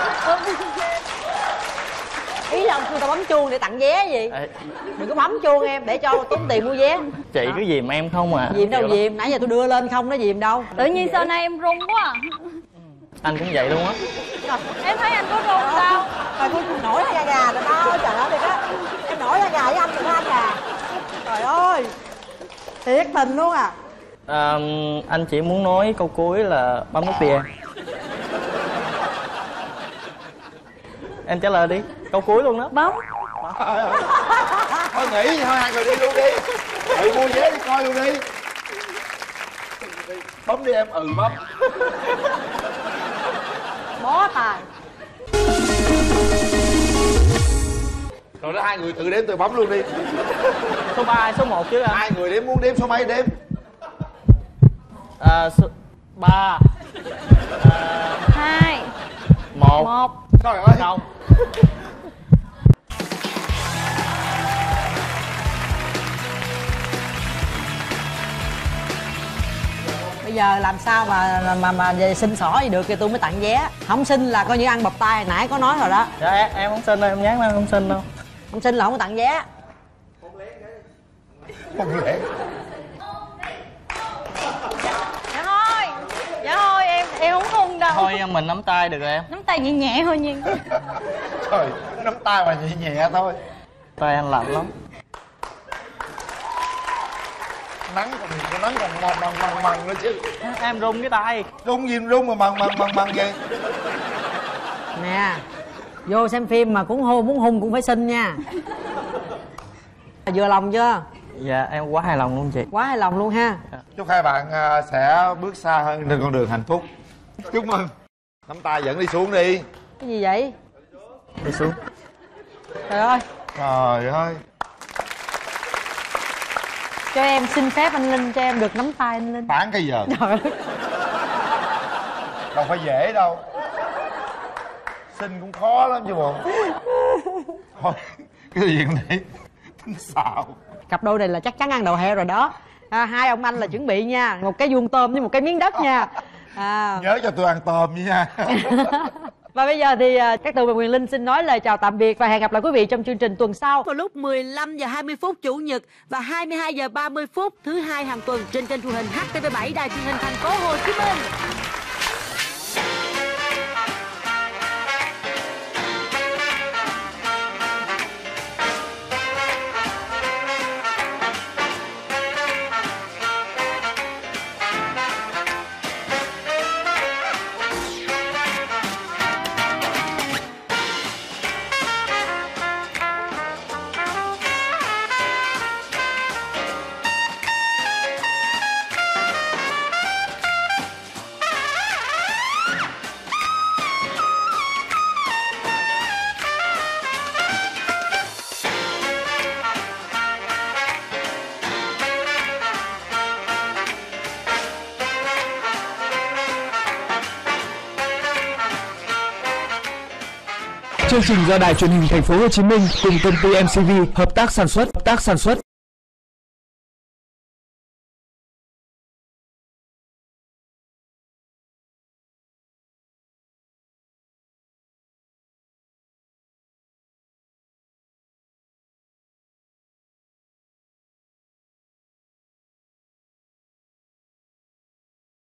Ý là ông kêu tao bấm chuông để tặng vé gì? À, đừng có bấm chuông em để cho tốn tiền mua vé. Chị cứ dìm em không à. Dìm đâu dìm, nãy giờ tôi đưa lên không, nó dìm đâu. Tự nhiên sau này em run quá à. Anh cũng vậy luôn á. Em thấy anh có run sao? Trời tôi nổi da gà rồi đó, trời ơi, đó. Em nổi da gà với anh rồi đó anh à. Trời ơi, thiệt tình luôn à. À, anh chỉ muốn nói câu cuối là bấm nút đi em. Em trả lời đi, câu cuối luôn đó. Bấm. Thôi nghỉ thôi, hai người đi luôn đi. Tự mua vé đi coi luôn đi. Bấm đi em, ừ bấm. Bó tài. Rồi đó, hai người tự đếm, tự bấm luôn đi. Số ba hay số một chứ anh? Hai người đếm, muốn đếm số mấy đếm. À, số ba, à, Hai, một. một. Trời ơi. Không. Bây giờ làm sao mà mà mà về xin xỏ gì được thì tôi mới tặng vé. Không xin là coi như ăn bập tay, nãy có nói rồi đó. Dạ em, em không xin đâu, em nhắn em không xin đâu. Không xin là không có tặng vé. Không lẽ. Dạ thôi, dạ thôi em em không hung đâu. Thôi mình nắm tay được rồi em. Nắm tay nhẹ nhẹ thôi nha. Trời, nắm tay mà nhẹ nhẹ thôi. Tay anh lạnh lắm. Nắng còn có nắng còn mần mần mần mần nữa chứ. Em run cái tay. Run gì run mà mần mần mần mần vậy? Nè, vô xem phim mà cũng hô muốn hung cũng phải xin nha. Vừa lòng chưa? Dạ em quá hài lòng luôn chị. Quá hài lòng luôn ha. Chúc hai bạn sẽ bước xa hơn trên con đường hạnh phúc. Chúc mừng. Nắm tay dẫn đi xuống đi. Cái gì vậy? Đi xuống. Trời ơi. Trời ơi. Cho em xin phép anh Linh cho em được nắm tay anh Linh. Bán cái giờ. Trời ơi. Đâu phải dễ đâu. Xin cũng khó lắm chứ bộ. Thôi cái chuyện này tính xạo. Cặp đôi này là chắc chắn ăn đầu heo rồi đó. À, hai ông anh là chuẩn bị nha, một cái vuông tôm với một cái miếng đất nha. À. Nhớ cho tôi ăn tôm nha. Và bây giờ thì uh, các Tường và Quyền Linh xin nói lời chào tạm biệt và hẹn gặp lại quý vị trong chương trình tuần sau vào lúc mười lăm giờ hai mươi phút chủ nhật và hai mươi hai giờ ba mươi phút thứ hai hàng tuần trên kênh truyền hình H T V bảy Đài Truyền hình Thành phố Hồ Chí Minh. Chương trình do Đài Truyền hình Thành phố Hồ Chí Minh cùng công ty em xê vê hợp tác sản xuất, hợp tác sản xuất.